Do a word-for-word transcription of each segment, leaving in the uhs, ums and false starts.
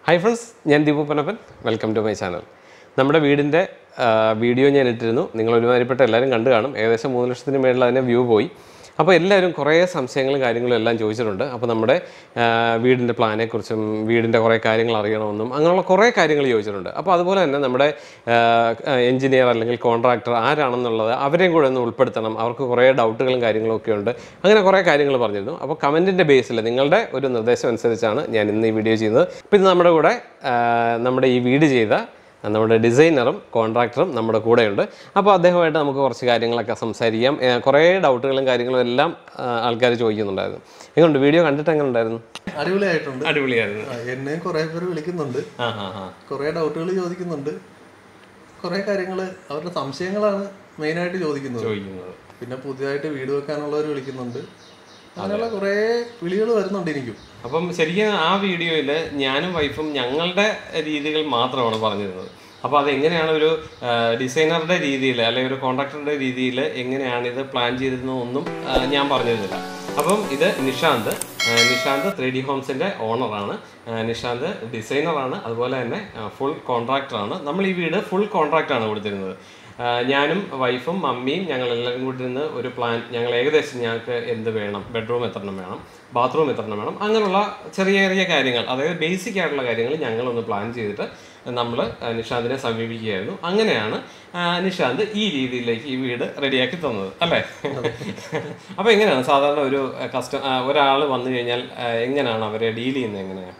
Hi friends, I am deepuponnappan. Welcome to my channel. നമ്മുടെ വീടിന്റെ video ഞാൻ ഇട്ടിരുന്നു. നിങ്ങൾ ഒരുമാതിരിപ്പെട്ട എല്ലാവരും കണ്ടു കാണും. ഏകദേശം മൂന്ന് ലക്ഷത്തിന് മേളിൽ അതിനെ വ്യൂ പോയി. അപ്പോൾ എല്ലാവരും കുറേ സംശയങ്ങളും കാര്യങ്ങളും എല്ലാം ചോദിച്ചിട്ടുണ്ട്. അപ്പോൾ നമ്മുടെ വീടിന്റെ പ്ലാനെക്കുറിച്ചും വീടിന്റെ കുറേ കാര്യങ്ങൾ അറിയണമെന്നും അങ്ങനെയുള്ള കുറേ കാര്യങ്ങൾ ചോദിച്ചിട്ടുണ്ട്. അപ്പോൾ അതുപോലെ തന്നെ നമ്മുടെ എഞ്ചിനീയർ അല്ലെങ്കിൽ കോൺട്രാക്ടർ ആരാണെന്നുള്ളത് അവരെയും കൂടെ ഒന്ന് ഉൾപ്പെടുത്തണം. അവർക്ക് കുറേ ഡൗട്ടുകളും കാര്യങ്ങളും ഒക്കെ ഉണ്ട്. അങ്ങനെ കുറേ കാര്യങ്ങൾ പറഞ്ഞിരുന്നു. അപ്പോൾ കമന്റിന്റെ ബേസിൽ നിങ്ങളുടെ ഒരു നിർദ്ദേശം അനുസരിച്ചാണ് ഞാൻ ഇന്ന് ഈ വീഡിയോ ചെയ്യുന്നത്. അപ്പോൾ ഇത് നമ്മുടെ കൂടെ നമ്മുടെ ഈ വീട് ചെയ്ത നമ്മുടെ ഡിസൈനറും കോൺട്രാക്ടറും നമ്മുടെ കൂടെയുണ്ട്. അപ്പോൾ അദ്ദേഹമായിട്ട് നമുക്ക് കുറച്ച് കാര്യങ്ങളൊക്കെ സംസാരിക്കാം. കുറേ ഡൗട്ടുകളും കാര്യങ്ങളും എല്ലാം ആൾക്കാർ ചോദിക്കുന്നുണ്ടായിരുന്നു. എങ്ങനെയുണ്ട് വീഡിയോ കണ്ടിട്ട് എങ്ങനെ ഉണ്ടായിരുന്നു? അടിപൊളിയായിട്ടുണ്ട്. അടിപൊളിയായിരുന്നു. എന്നെ കുറേ പേര് വിളിക്കുന്നുണ്ട്, കുറേ ഡൗട്ടുകൾ ചോദിക്കുന്നുണ്ട്, കുറേ കാര്യങ്ങൾ അവരുടെ സംശയങ്ങളാണ് മെയിനായിട്ട് ചോദിക്കുന്നത്. പിന്നെ പുതിയതായിട്ട് വീട് വെക്കാനുള്ളവർ വിളിക്കുന്നുണ്ട്. അങ്ങനെയുള്ള കുറേ വിളികൾ വരുന്നുണ്ട് എനിക്കും. അപ്പം ശരിക്കും ആ വീഡിയോയിൽ ഞാനും വൈഫും ഞങ്ങളുടെ രീതികൾ മാത്രമാണ് പറഞ്ഞിരുന്നത്. അപ്പോൾ അതെങ്ങനെയാണ് ഒരു ഡിസൈനറുടെ രീതിയിൽ അല്ലെങ്കിൽ ഒരു കോൺട്രാക്ടറുടെ രീതിയിൽ എങ്ങനെയാണ് ഇത് പ്ലാൻ ചെയ്തിരുന്നതൊന്നും ഞാൻ പറഞ്ഞിരുന്നില്ല. അപ്പം ഇത് നിഷാന്ത് നിഷാന്ത് ത്രീ ഡി ഹോംസിൻ്റെ ഓണറാണ്. നിഷാന്ത് ഡിസൈനറാണ്, അതുപോലെ തന്നെ ഫുൾ കോൺട്രാക്ടറാണ്. നമ്മൾ ഈ വീട് ഫുൾ കോൺട്രാക്റ്റാണ് കൊടുത്തിരുന്നത്. ഞാനും വൈഫും മമ്മിയും ഞങ്ങളെല്ലാവരും കൂടി ഇരുന്ന് ഒരു പ്ലാൻ, ഞങ്ങൾ ഏകദേശം ഞങ്ങൾക്ക് എന്ത് വേണം, ബെഡ്റൂം എത്രണ്ണം വേണം, ബാത്റൂം എത്രണ്ണം വേണം, അങ്ങനെയുള്ള ചെറിയ ചെറിയ കാര്യങ്ങൾ, അതായത് ബേസിക് ആയിട്ടുള്ള കാര്യങ്ങൾ ഞങ്ങളൊന്ന് പ്ലാൻ ചെയ്തിട്ട് നമ്മൾ നിഷാന്തിനെ സമീപിക്കുകയായിരുന്നു. അങ്ങനെയാണ് നിഷാന്ത് ഈ രീതിയിലേക്ക് ഈ വീട് റെഡിയാക്കി തന്നത്, അല്ലേ? അപ്പോൾ എങ്ങനെയാണ് സാധാരണ ഒരു കസ്റ്റം ഒരാൾ വന്നു കഴിഞ്ഞാൽ എങ്ങനെയാണ് അവരെ ഡീൽ ചെയ്യുന്നത്? എങ്ങനെയാണ്?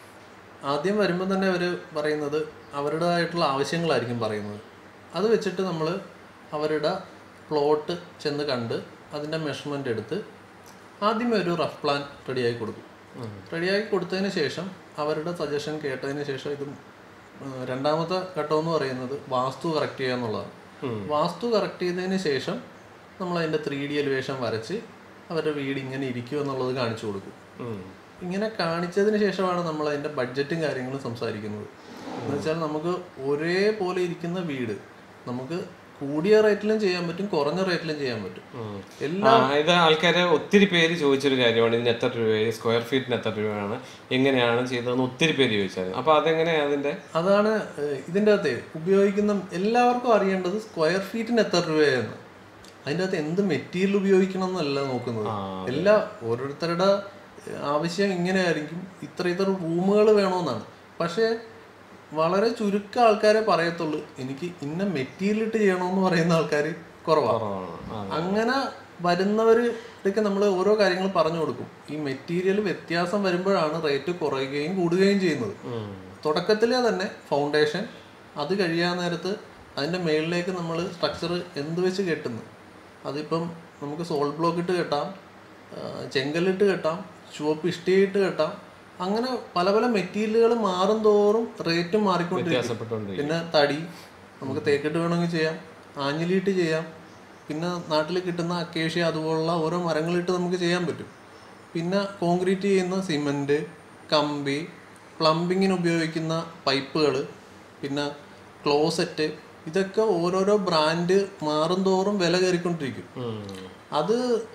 ആദ്യം വരുമ്പോൾ തന്നെ അവർ പറയുന്നത് അവരുടേതായിട്ടുള്ള ആവശ്യങ്ങളായിരിക്കും പറയുന്നത്. അത് വെച്ചിട്ട് നമ്മൾ അവരുടെ പ്ലോട്ട് ചെന്ന് കണ്ട് അതിൻ്റെ മെഷർമെൻ്റ് എടുത്ത് ആദ്യമേ ഒരു റഫ് പ്ലാൻ റെഡിയാക്കി കൊടുക്കും. റെഡിയാക്കി കൊടുത്തതിന് ശേഷം അവരുടെ സജഷൻ കേട്ടതിന് ശേഷം ഇത് രണ്ടാമത്തെ ഘട്ടം എന്ന് പറയുന്നത് വാസ്തു കറക്റ്റ് ചെയ്യുക എന്നുള്ളതാണ്. വാസ്തു കറക്റ്റ് ചെയ്തതിന് ശേഷം നമ്മൾ അതിൻ്റെ ത്രീ ഡി എലിവേഷൻ വരച്ച് അവരുടെ വീട് ഇങ്ങനെ ഇരിക്കും എന്നുള്ളത് കാണിച്ചു കൊടുക്കും. ഇങ്ങനെ കാണിച്ചതിന് ശേഷമാണ് നമ്മൾ അതിൻ്റെ ബഡ്ജറ്റും കാര്യങ്ങളും സംസാരിക്കുന്നത്. എന്ന് വെച്ചാൽ നമുക്ക് ഒരേപോലെ ഇരിക്കുന്ന വീട് നമുക്ക് കൂടിയ റേറ്റിലും ചെയ്യാൻ പറ്റും, കുറഞ്ഞ റേറ്റിലും ചെയ്യാൻ പറ്റും. എല്ലാം ഇത് ആൾക്കാരെ ഒത്തിരി പേര് ചോദിച്ചൊരു കാര്യമാണ്. ഇതിന് എത്ര രൂപയാണ്, സ്ക്വയർ ഫീറ്റിന് എത്ര രൂപയാണ്, എങ്ങനെയാണ് ചെയ്തതെന്ന് ഒത്തിരി പേര് ചോദിച്ചായിരുന്നു. അപ്പോൾ അതെങ്ങനെയാണ് അതിൻ്റെ അതാണ് ഇതിൻ്റെ അകത്ത് ഉപയോഗിക്കുന്ന എല്ലാവർക്കും അറിയേണ്ടത് സ്ക്വയർ ഫീറ്റിന് എത്ര രൂപയാണ്. അതിൻ്റെ അകത്ത് എന്ത് മെറ്റീരിയൽ ഉപയോഗിക്കണം എന്നല്ല നോക്കുന്നത്. എല്ലാ ഓരോരുത്തരുടെ ആവശ്യം ഇങ്ങനെയായിരിക്കും, ഇത്ര ഇത്ര റൂമുകൾ വേണമെന്നാണ്. പക്ഷേ വളരെ ചുരുക്കം ആൾക്കാരെ പറയത്തുള്ളൂ എനിക്ക് ഇന്ന മെറ്റീരിയൽ ഇട്ട് ചെയ്യണമെന്ന് പറയുന്ന ആൾക്കാർ കുറവാണ്. അങ്ങനെ വരുന്നവർക്ക് നമ്മൾ ഓരോ കാര്യങ്ങൾ പറഞ്ഞു കൊടുക്കും. ഈ മെറ്റീരിയൽ വ്യത്യാസം വരുമ്പോഴാണ് റേറ്റ് കുറയുകയും കൂടുകയും ചെയ്യുന്നത്. തുടക്കത്തിലെ തന്നെ ഫൗണ്ടേഷൻ, അത് കഴിയാൻ നേരത്ത് അതിൻ്റെ മേളിലേക്ക് നമ്മൾ സ്ട്രക്ചർ എന്ത് വെച്ച് കെട്ടുന്നു, അതിപ്പം നമുക്ക് സോൾഡ് ബ്ലോക്ക് ഇട്ട് കെട്ടാം, ചെങ്കല്ലിട്ട് കെട്ടാം, ചുവപ്പ് ഇഷ്ടിയിട്ട് കെട്ടാം. അങ്ങനെ പല പല മെറ്റീരിയലുകൾ മാറും തോറും റേറ്റും മാറിക്കൊണ്ടിരിക്കും. പിന്നെ തടി നമുക്ക് തേക്കിട്ട് വേണമെങ്കിൽ ചെയ്യാം, ആഞ്ഞിലിയിട്ട് ചെയ്യാം, പിന്നെ നാട്ടിൽ കിട്ടുന്ന അക്കേഷ്യ അതുപോലുള്ള ഓരോ മരങ്ങളിട്ട് നമുക്ക് ചെയ്യാൻ പറ്റും. പിന്നെ കോൺക്രീറ്റ് ചെയ്യുന്ന സിമൻറ്റ്, കമ്പി, പ്ലംബിങ്ങിന് ഉപയോഗിക്കുന്ന പൈപ്പുകൾ, പിന്നെ ക്ലോസറ്റ്, ഇതൊക്കെ ഓരോരോ ബ്രാൻഡ് മാറും തോറും വില കയറിക്കൊണ്ടിരിക്കും. അത്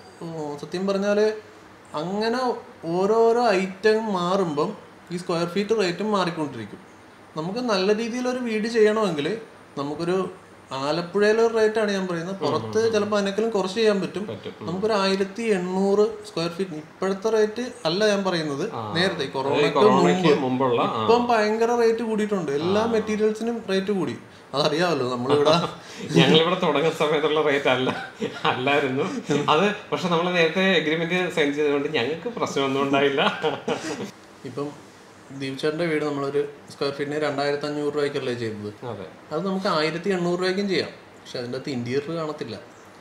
സത്യം പറഞ്ഞാൽ അങ്ങനെ ഓരോരോ ഐറ്റം മാറുമ്പം ഈ സ്ക്വയർ ഫീറ്റ് റേറ്റും മാറിക്കൊണ്ടിരിക്കും. നമുക്ക് നല്ല രീതിയിലൊരു വീട് ചെയ്യണമെങ്കിൽ നമുക്കൊരു ആലപ്പുഴയിലൊരു റേറ്റാണ് ഞാൻ പറയുന്നത്. പുറത്ത് ചിലപ്പോൾ അതിനേക്കാളും കുറച്ച് ചെയ്യാൻ പറ്റും. നമുക്കൊരു ആയിരത്തി എണ്ണൂറ് സ്ക്വയർ ഫീറ്റ് ഇപ്പോഴത്തെ റേറ്റ് അല്ല ഞാൻ പറയുന്നത്, നേരത്തെ കൊറോണയ്ക്ക് മുമ്പ്. ഇപ്പം ഭയങ്കര റേറ്റ് കൂടിയിട്ടുണ്ട്, എല്ലാ മെറ്റീരിയൽസിനും റേറ്റ് കൂടി. അതറിയാമല്ലോ, നമ്മളിവിടെ ഞങ്ങളിവിടെ തുടങ്ങുന്ന സമയത്തുള്ള റേറ്റ് അല്ല അല്ലായിരുന്നു അത്. പക്ഷെ നമ്മൾ നേരത്തെ എഗ്രിമെന്റ് സൈൻ ചെയ്തുകൊണ്ട് ഞങ്ങൾക്ക് പ്രശ്നമൊന്നും ഉണ്ടായില്ല. ഇപ്പം ദീപ്ചേട്ടൻ്റെ വീട് നമ്മളൊരു സ്ക്വയർ ഫീറ്റിന് രണ്ടായിരത്തി അഞ്ഞൂറ് രൂപയ്ക്കല്ലേ ചെയ്തത്. അത് നമുക്ക് ആയിരത്തി എണ്ണൂറ് രൂപയ്ക്കും ചെയ്യാം. പക്ഷെ അതിൻ്റെ അകത്ത് ഇന്റീരിയർ കാണത്തില്ല,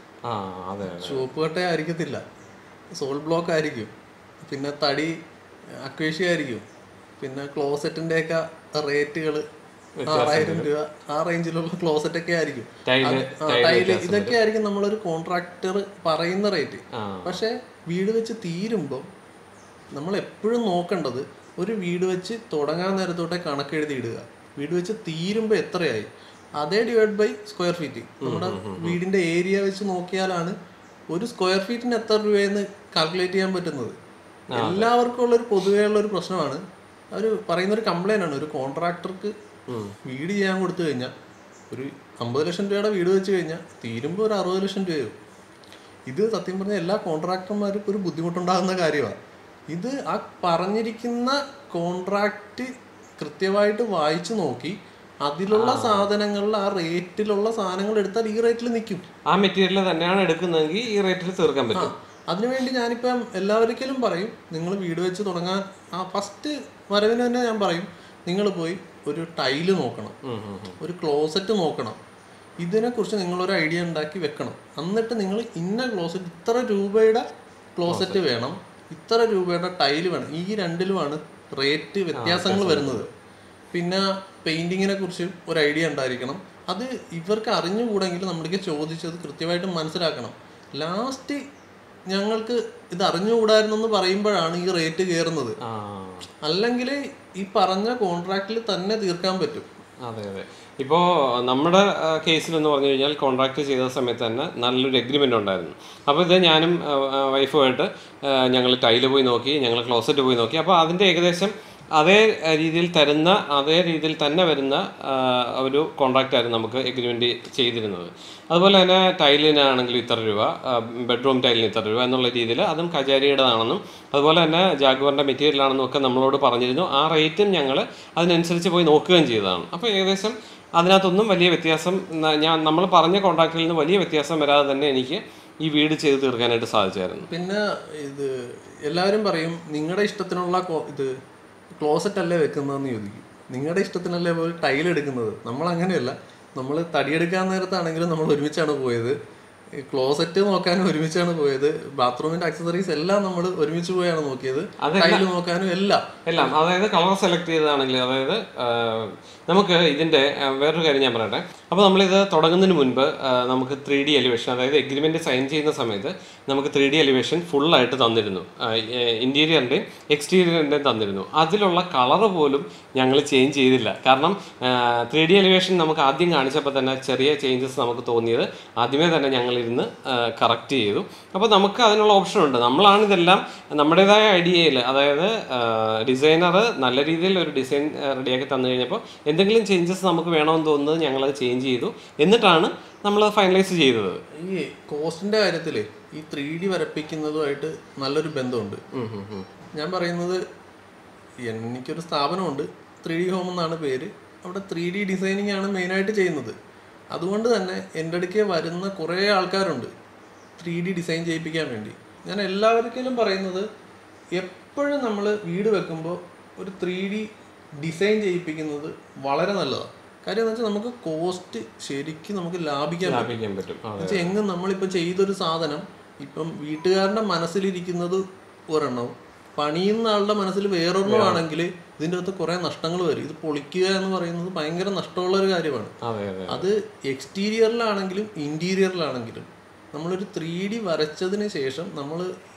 ചുവപ്പ് കട്ട ആയിരിക്കത്തില്ല, സോൾ ബ്ലോക്ക് ആയിരിക്കും, പിന്നെ തടി അക്വേഷ്യ ആയിരിക്കും, പിന്നെ ക്ലോസറ്റിൻ്റെ ഒക്കെ റേറ്റുകൾ ആറായിരം രൂപ ആ റേഞ്ചിലുള്ള ക്ലോസറ്റ് ഒക്കെ ആയിരിക്കും, ടൈല്, ഇതൊക്കെ ആയിരിക്കും നമ്മളൊരു കോൺട്രാക്ടർ പറയുന്ന റേറ്റ്. പക്ഷെ വീട് വെച്ച് തീരുമ്പോൾ നമ്മൾ എപ്പോഴും നോക്കേണ്ടത് ഒരു വീട് വെച്ച് തുടങ്ങാൻ നേരത്തോട്ടെ കണക്കെഴുതി ഇടുക, വീട് വെച്ച് തീരുമ്പോൾ എത്രയായി അതേ ഡിവൈഡ് ബൈ സ്ക്വയർ ഫീറ്റ്. നമ്മുടെ വീടിന്റെ ഏരിയ വെച്ച് നോക്കിയാലാണ് ഒരു സ്ക്വയർ ഫീറ്റിന് എത്ര രൂപയെന്ന് കാൽക്കുലേറ്റ് ചെയ്യാൻ പറ്റുന്നത്. എല്ലാവർക്കും ഉള്ളൊരു പൊതുവേ ഉള്ളൊരു പ്രശ്നമാണ് അവർ പറയുന്നൊരു കംപ്ലൈൻ്റ് ആണ്, ഒരു കോൺട്രാക്ടർക്ക് വീട് ചെയ്യാൻ കൊടുത്തു കഴിഞ്ഞാൽ ഒരു അമ്പത് ലക്ഷം രൂപയുടെ വീട് വെച്ച് കഴിഞ്ഞാൽ തീരുമ്പോൾ ഒരു അറുപത് ലക്ഷം രൂപയാവും. ഇത് സത്യം പറഞ്ഞാൽ എല്ലാ കോൺട്രാക്ടർമാർക്കും ഒരു ബുദ്ധിമുട്ടുണ്ടാകുന്ന കാര്യമാണ്. ഇത് ആ പറഞ്ഞിരിക്കുന്ന കോൺട്രാക്റ്റ് കൃത്യമായിട്ട് വായിച്ചു നോക്കി അതിലുള്ള സാധനങ്ങളിൽ ആ റേറ്റിലുള്ള സാധനങ്ങൾ എടുത്താൽ ഈ റേറ്റിൽ നിൽക്കും. ആ മെറ്റീരിയൽ തന്നെയാണ് എടുക്കുന്നതെങ്കിൽ ഈ റേറ്റിൽ തീർക്കാൻ പറ്റും. അതിനുവേണ്ടി ഞാനിപ്പം എല്ലാവർക്കും പറയും, നിങ്ങൾ വീട് വെച്ച് തുടങ്ങാൻ ആ ഫസ്റ്റ് വരവിന് തന്നെ ഞാൻ പറയും, നിങ്ങൾ പോയി ഒരു ടൈല് നോക്കണം, ഒരു ക്ലോസറ്റ് നോക്കണം, ഇതിനെക്കുറിച്ച് നിങ്ങളൊരു ഐഡിയ ഉണ്ടാക്കി വെക്കണം. എന്നിട്ട് നിങ്ങൾ ഇന്ന ക്ലോസറ്റ് ഇത്ര രൂപയുടെ ക്ലോസറ്റ് വേണം, ഇത്ര രൂപയുടെ ടൈല് വേണം, ഈ രണ്ടിലുമാണ് റേറ്റ് വ്യത്യാസങ്ങൾ വരുന്നത്. പിന്നെ പെയിൻറ്റിങ്ങിനെ കുറിച്ച് ഒരു ഐഡിയ ഉണ്ടായിരിക്കണം. അത് ഇവർക്ക് അറിഞ്ഞുകൂടെങ്കിൽ നമ്മൾക്ക് ചോദിച്ചത് കൃത്യമായിട്ട് മനസ്സിലാക്കണം. ലാസ്റ്റ് ഞങ്ങൾക്ക് ഇത് അറിഞ്ഞുകൂടായിരുന്നെന്ന് പറയുമ്പോഴാണ് ഈ റേറ്റ് കയറുന്നത്. അല്ലെങ്കിൽ ഈ പറഞ്ഞ കോൺട്രാക്റ്റിൽ തന്നെ തീർക്കാൻ പറ്റും. അതെ അതെ. ഇപ്പോൾ നമ്മുടെ കേസിലെന്ന് പറഞ്ഞു കഴിഞ്ഞാൽ കോൺട്രാക്ട് ചെയ്ത സമയത്ത് തന്നെ നല്ലൊരു എഗ്രിമെൻ്റ് ഉണ്ടായിരുന്നു. അപ്പോൾ ഇത് ഞാനും വൈഫുമായിട്ട് ഞങ്ങൾ ടൈല് പോയി നോക്കി, ഞങ്ങൾ ക്ലോസറ്റ് പോയി നോക്കി. അപ്പോൾ അതിൻ്റെ ഏകദേശം അതേ രീതിയിൽ തരുന്ന അതേ രീതിയിൽ തന്നെ വരുന്ന ഒരു കോൺട്രാക്റ്റായിരുന്നു നമുക്ക് എഗ്രിമെൻ്റ് ചെയ്തിരുന്നത്. അതുപോലെ തന്നെ ടൈലിനാണെങ്കിലും ഇത്ര രൂപ, ബെഡ്റൂം ടൈലിന് ഇത്ര രൂപ എന്നുള്ള രീതിയിൽ അതും കജാരിയുടേതാണെന്നും അതുപോലെ തന്നെ ജാഗ്വറിൻ്റെ മെറ്റീരിയലാണെന്നും ഒക്കെ നമ്മളോട് പറഞ്ഞിരുന്നു. ആ റേറ്റും ഞങ്ങൾ അതിനനുസരിച്ച് പോയി നോക്കുകയും ചെയ്തതാണ്. അപ്പോൾ ഏകദേശം അതിനകത്തൊന്നും വലിയ വ്യത്യാസം, ഞാൻ നമ്മൾ പറഞ്ഞ കോൺട്രാക്റ്റിൽ നിന്ന് വലിയ വ്യത്യാസം വരാതെ തന്നെ എനിക്ക് ഈ വീട് ചെയ്ത് തീർക്കാനായിട്ട് സാധിച്ചായിരുന്നു. പിന്നെ ഇത് എല്ലാവരും പറയും, നിങ്ങളുടെ ഇഷ്ടത്തിനുള്ള ഇത് ക്ലോസറ്റ് അല്ലേ വെക്കുന്നതെന്ന് ചോദിക്കും. നിങ്ങളുടെ ഇഷ്ടത്തിനല്ലേ പോയി ടൈൽ എടുക്കുന്നത്. നമ്മൾ അങ്ങനെയല്ല, നമ്മൾ തടിയെടുക്കാൻ നേരത്താണെങ്കിലും നമ്മൾ ഒരുമിച്ചാണ് പോയത്, ക്ലോസറ്റ് നോക്കാനും ഒരുമിച്ചാണ് പോയത്, ബാത്റൂമിന്റെ അക്സസറീസ് എല്ലാം നമ്മൾ ഒരുമിച്ച് പോയാണ് നോക്കിയത്, ടൈല് നോക്കാനും എല്ലാം എല്ലാം അതായത് കളർ സെലക്ട് ചെയ്തതാണെങ്കിൽ, അതായത് നമുക്ക് ഇതിൻ്റെ വേറൊരു കാര്യം ഞാൻ പറയട്ടെ. അപ്പോൾ നമ്മളിത് തുടങ്ങുന്നതിന് മുൻപ് നമുക്ക് ത്രീ ഡി എലിവേഷൻ, അതായത് എഗ്രിമെൻറ്റ് സൈൻ ചെയ്യുന്ന സമയത്ത് നമുക്ക് ത്രീ ഡി എലിവേഷൻ ഫുള്ളായിട്ട് തന്നിരുന്നു, ഇൻറ്റീരിയറിൻ്റെയും എക്സ്റ്റീരിയറിൻ്റെയും തന്നിരുന്നു. അതിലുള്ള കളറ് പോലും ഞങ്ങൾ ചേഞ്ച് ചെയ്തില്ല. കാരണം ത്രീ ഡി എലിവേഷൻ നമുക്ക് ആദ്യം കാണിച്ചപ്പോൾ തന്നെ ചെറിയ ചേഞ്ചസ് നമുക്ക് തോന്നിയത് ആദ്യമേ തന്നെ ഞങ്ങൾ ഇരുന്ന് കറക്റ്റ് ചെയ്തു. അപ്പോൾ നമുക്ക് അതിനുള്ള ഓപ്ഷൻ ഉണ്ട്. നമ്മളാണ് ഇതെല്ലാം നമ്മുടേതായ ഐഡിയയിൽ, അതായത് ഡിസൈനർ നല്ല രീതിയിൽ ഒരു ഡിസൈൻ റെഡിയാക്കി തന്നു കഴിഞ്ഞപ്പോൾ എന്തെങ്കിലും ചേഞ്ചസ് നമുക്ക് വേണമെന്ന് തോന്നുന്നത് ഞങ്ങളത് ചേഞ്ച് ചെയ്തു, എന്നിട്ടാണ് നമ്മളത് ഫൈനലൈസ് ചെയ്തത്. ഈ കോസ്റ്റിൻ്റെ കാര്യത്തിൽ ഈ ത്രീ ഡി വരപ്പിക്കുന്നതുമായിട്ട് നല്ലൊരു ബന്ധമുണ്ട്. ഞാൻ പറയുന്നത്, എനിക്കൊരു സ്ഥാപനമുണ്ട്, ത്രീ ഡി ഹോം എന്നാണ് പേര്. അവിടെ ത്രീ ഡി ഡിസൈനിങ് ആണ് മെയിനായിട്ട് ചെയ്യുന്നത്. അതുകൊണ്ട് തന്നെ എൻ്റെ അടുക്കെ വരുന്ന കുറേ ആൾക്കാരുണ്ട് ത്രീ ഡി ഡിസൈൻ ചെയ്യിപ്പിക്കാൻ വേണ്ടി. ഞാൻ എല്ലാവർക്കും പറയുന്നത്, എപ്പോഴും നമ്മൾ വീട് വെക്കുമ്പോൾ ഒരു ത്രീ ഡി ഡിസൈൻ ചെയ്യിപ്പിക്കുന്നത് വളരെ നല്ലതാണ്. കാര്യം എന്ന് വെച്ചാൽ നമുക്ക് കോസ്റ്റ് ശരിക്കും നമുക്ക് ലാഭിക്കാൻ ലാഭിക്കാൻ പറ്റും. എന്നുവെച്ചാൽ എങ്ങും നമ്മളിപ്പോൾ ചെയ്തൊരു സാധനം ഇപ്പം വീട്ടുകാരുടെ മനസ്സിലിരിക്കുന്നത് ഒരെണ്ണം, പണിയുന്ന ആളുടെ മനസ്സിൽ വേറൊരെണ്ണമാണെങ്കിൽ ഇതിൻ്റെ അകത്ത് കുറേ നഷ്ടങ്ങൾ വരും. ഇത് പൊളിക്കുക എന്ന് പറയുന്നത് ഭയങ്കര നഷ്ടമുള്ള ഒരു കാര്യമാണ്. അത് എക്സ്റ്റീരിയറിലാണെങ്കിലും ഇൻറ്റീരിയറിലാണെങ്കിലും നമ്മളൊരു ത്രീ ഡി വരച്ചതിന് ശേഷം നമ്മൾ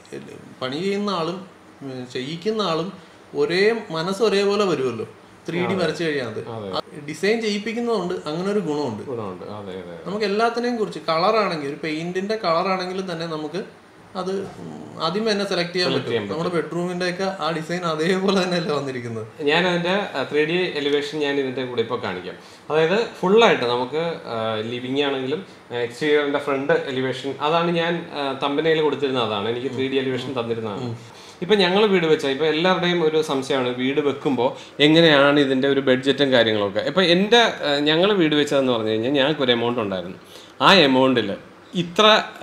പണി ചെയ്യുന്ന ആളും ചെയ്യിക്കുന്ന ആളും ഒരേ മനസ്സ് ഒരേപോലെ വരുമല്ലോ ത്രീ ഡി വരച്ചു കഴിയാതെ. ഡിസൈൻ ചെയ്യിപ്പിക്കുന്നതുകൊണ്ട് അങ്ങനെ ഒരു ഗുണമുണ്ട്. നമുക്ക് എല്ലാത്തിനെയും കുറിച്ച് കളറാണെങ്കിൽ, ഒരു പെയിന്റിന്റെ കളറാണെങ്കിലും തന്നെ നമുക്ക് അത് ആദ്യമേ തന്നെ സെലക്ട് ചെയ്യാൻ പറ്റും. നമ്മുടെ ബെഡ്റൂമിന്റെ ഒക്കെ ആ ഡിസൈൻ അതേപോലെ തന്നെയല്ലേ വന്നിരിക്കുന്നത്. ഞാൻ അതിന്റെ ത്രീ ഡി എലിവേഷൻ ഞാൻ ഇതിന്റെ കൂടെ ഇപ്പോൾ കാണിക്കാം. അതായത് ഫുള്ളായിട്ട് നമുക്ക് ലിവിങ് ആണെങ്കിലും എക്സ്റ്റീരിയറിന്റെ ഫ്രണ്ട് എലിവേഷൻ, അതാണ് ഞാൻ തമ്പനയിൽ കൊടുത്തിരുന്നത്, അതാണ് എനിക്ക് ത്രീ ഡി എലിവേഷൻ തന്നിരുന്നതാണ്. ഇപ്പം ഞങ്ങൾ വീട് വെച്ചാൽ ഇപ്പോൾ എല്ലാവരുടെയും ഒരു സംശയമാണ്, വീട് വെക്കുമ്പോൾ എങ്ങനെയാണ് ഇതിൻ്റെ ഒരു ബഡ്ജറ്റും കാര്യങ്ങളൊക്കെ. ഇപ്പോൾ എൻ്റെ ഞങ്ങൾ വീട് വെച്ചതെന്ന് പറഞ്ഞു കഴിഞ്ഞാൽ ഞങ്ങൾക്കൊരു എമൗണ്ട് ഉണ്ടായിരുന്നു. ആ എമൗണ്ടിൽ ഇത്ര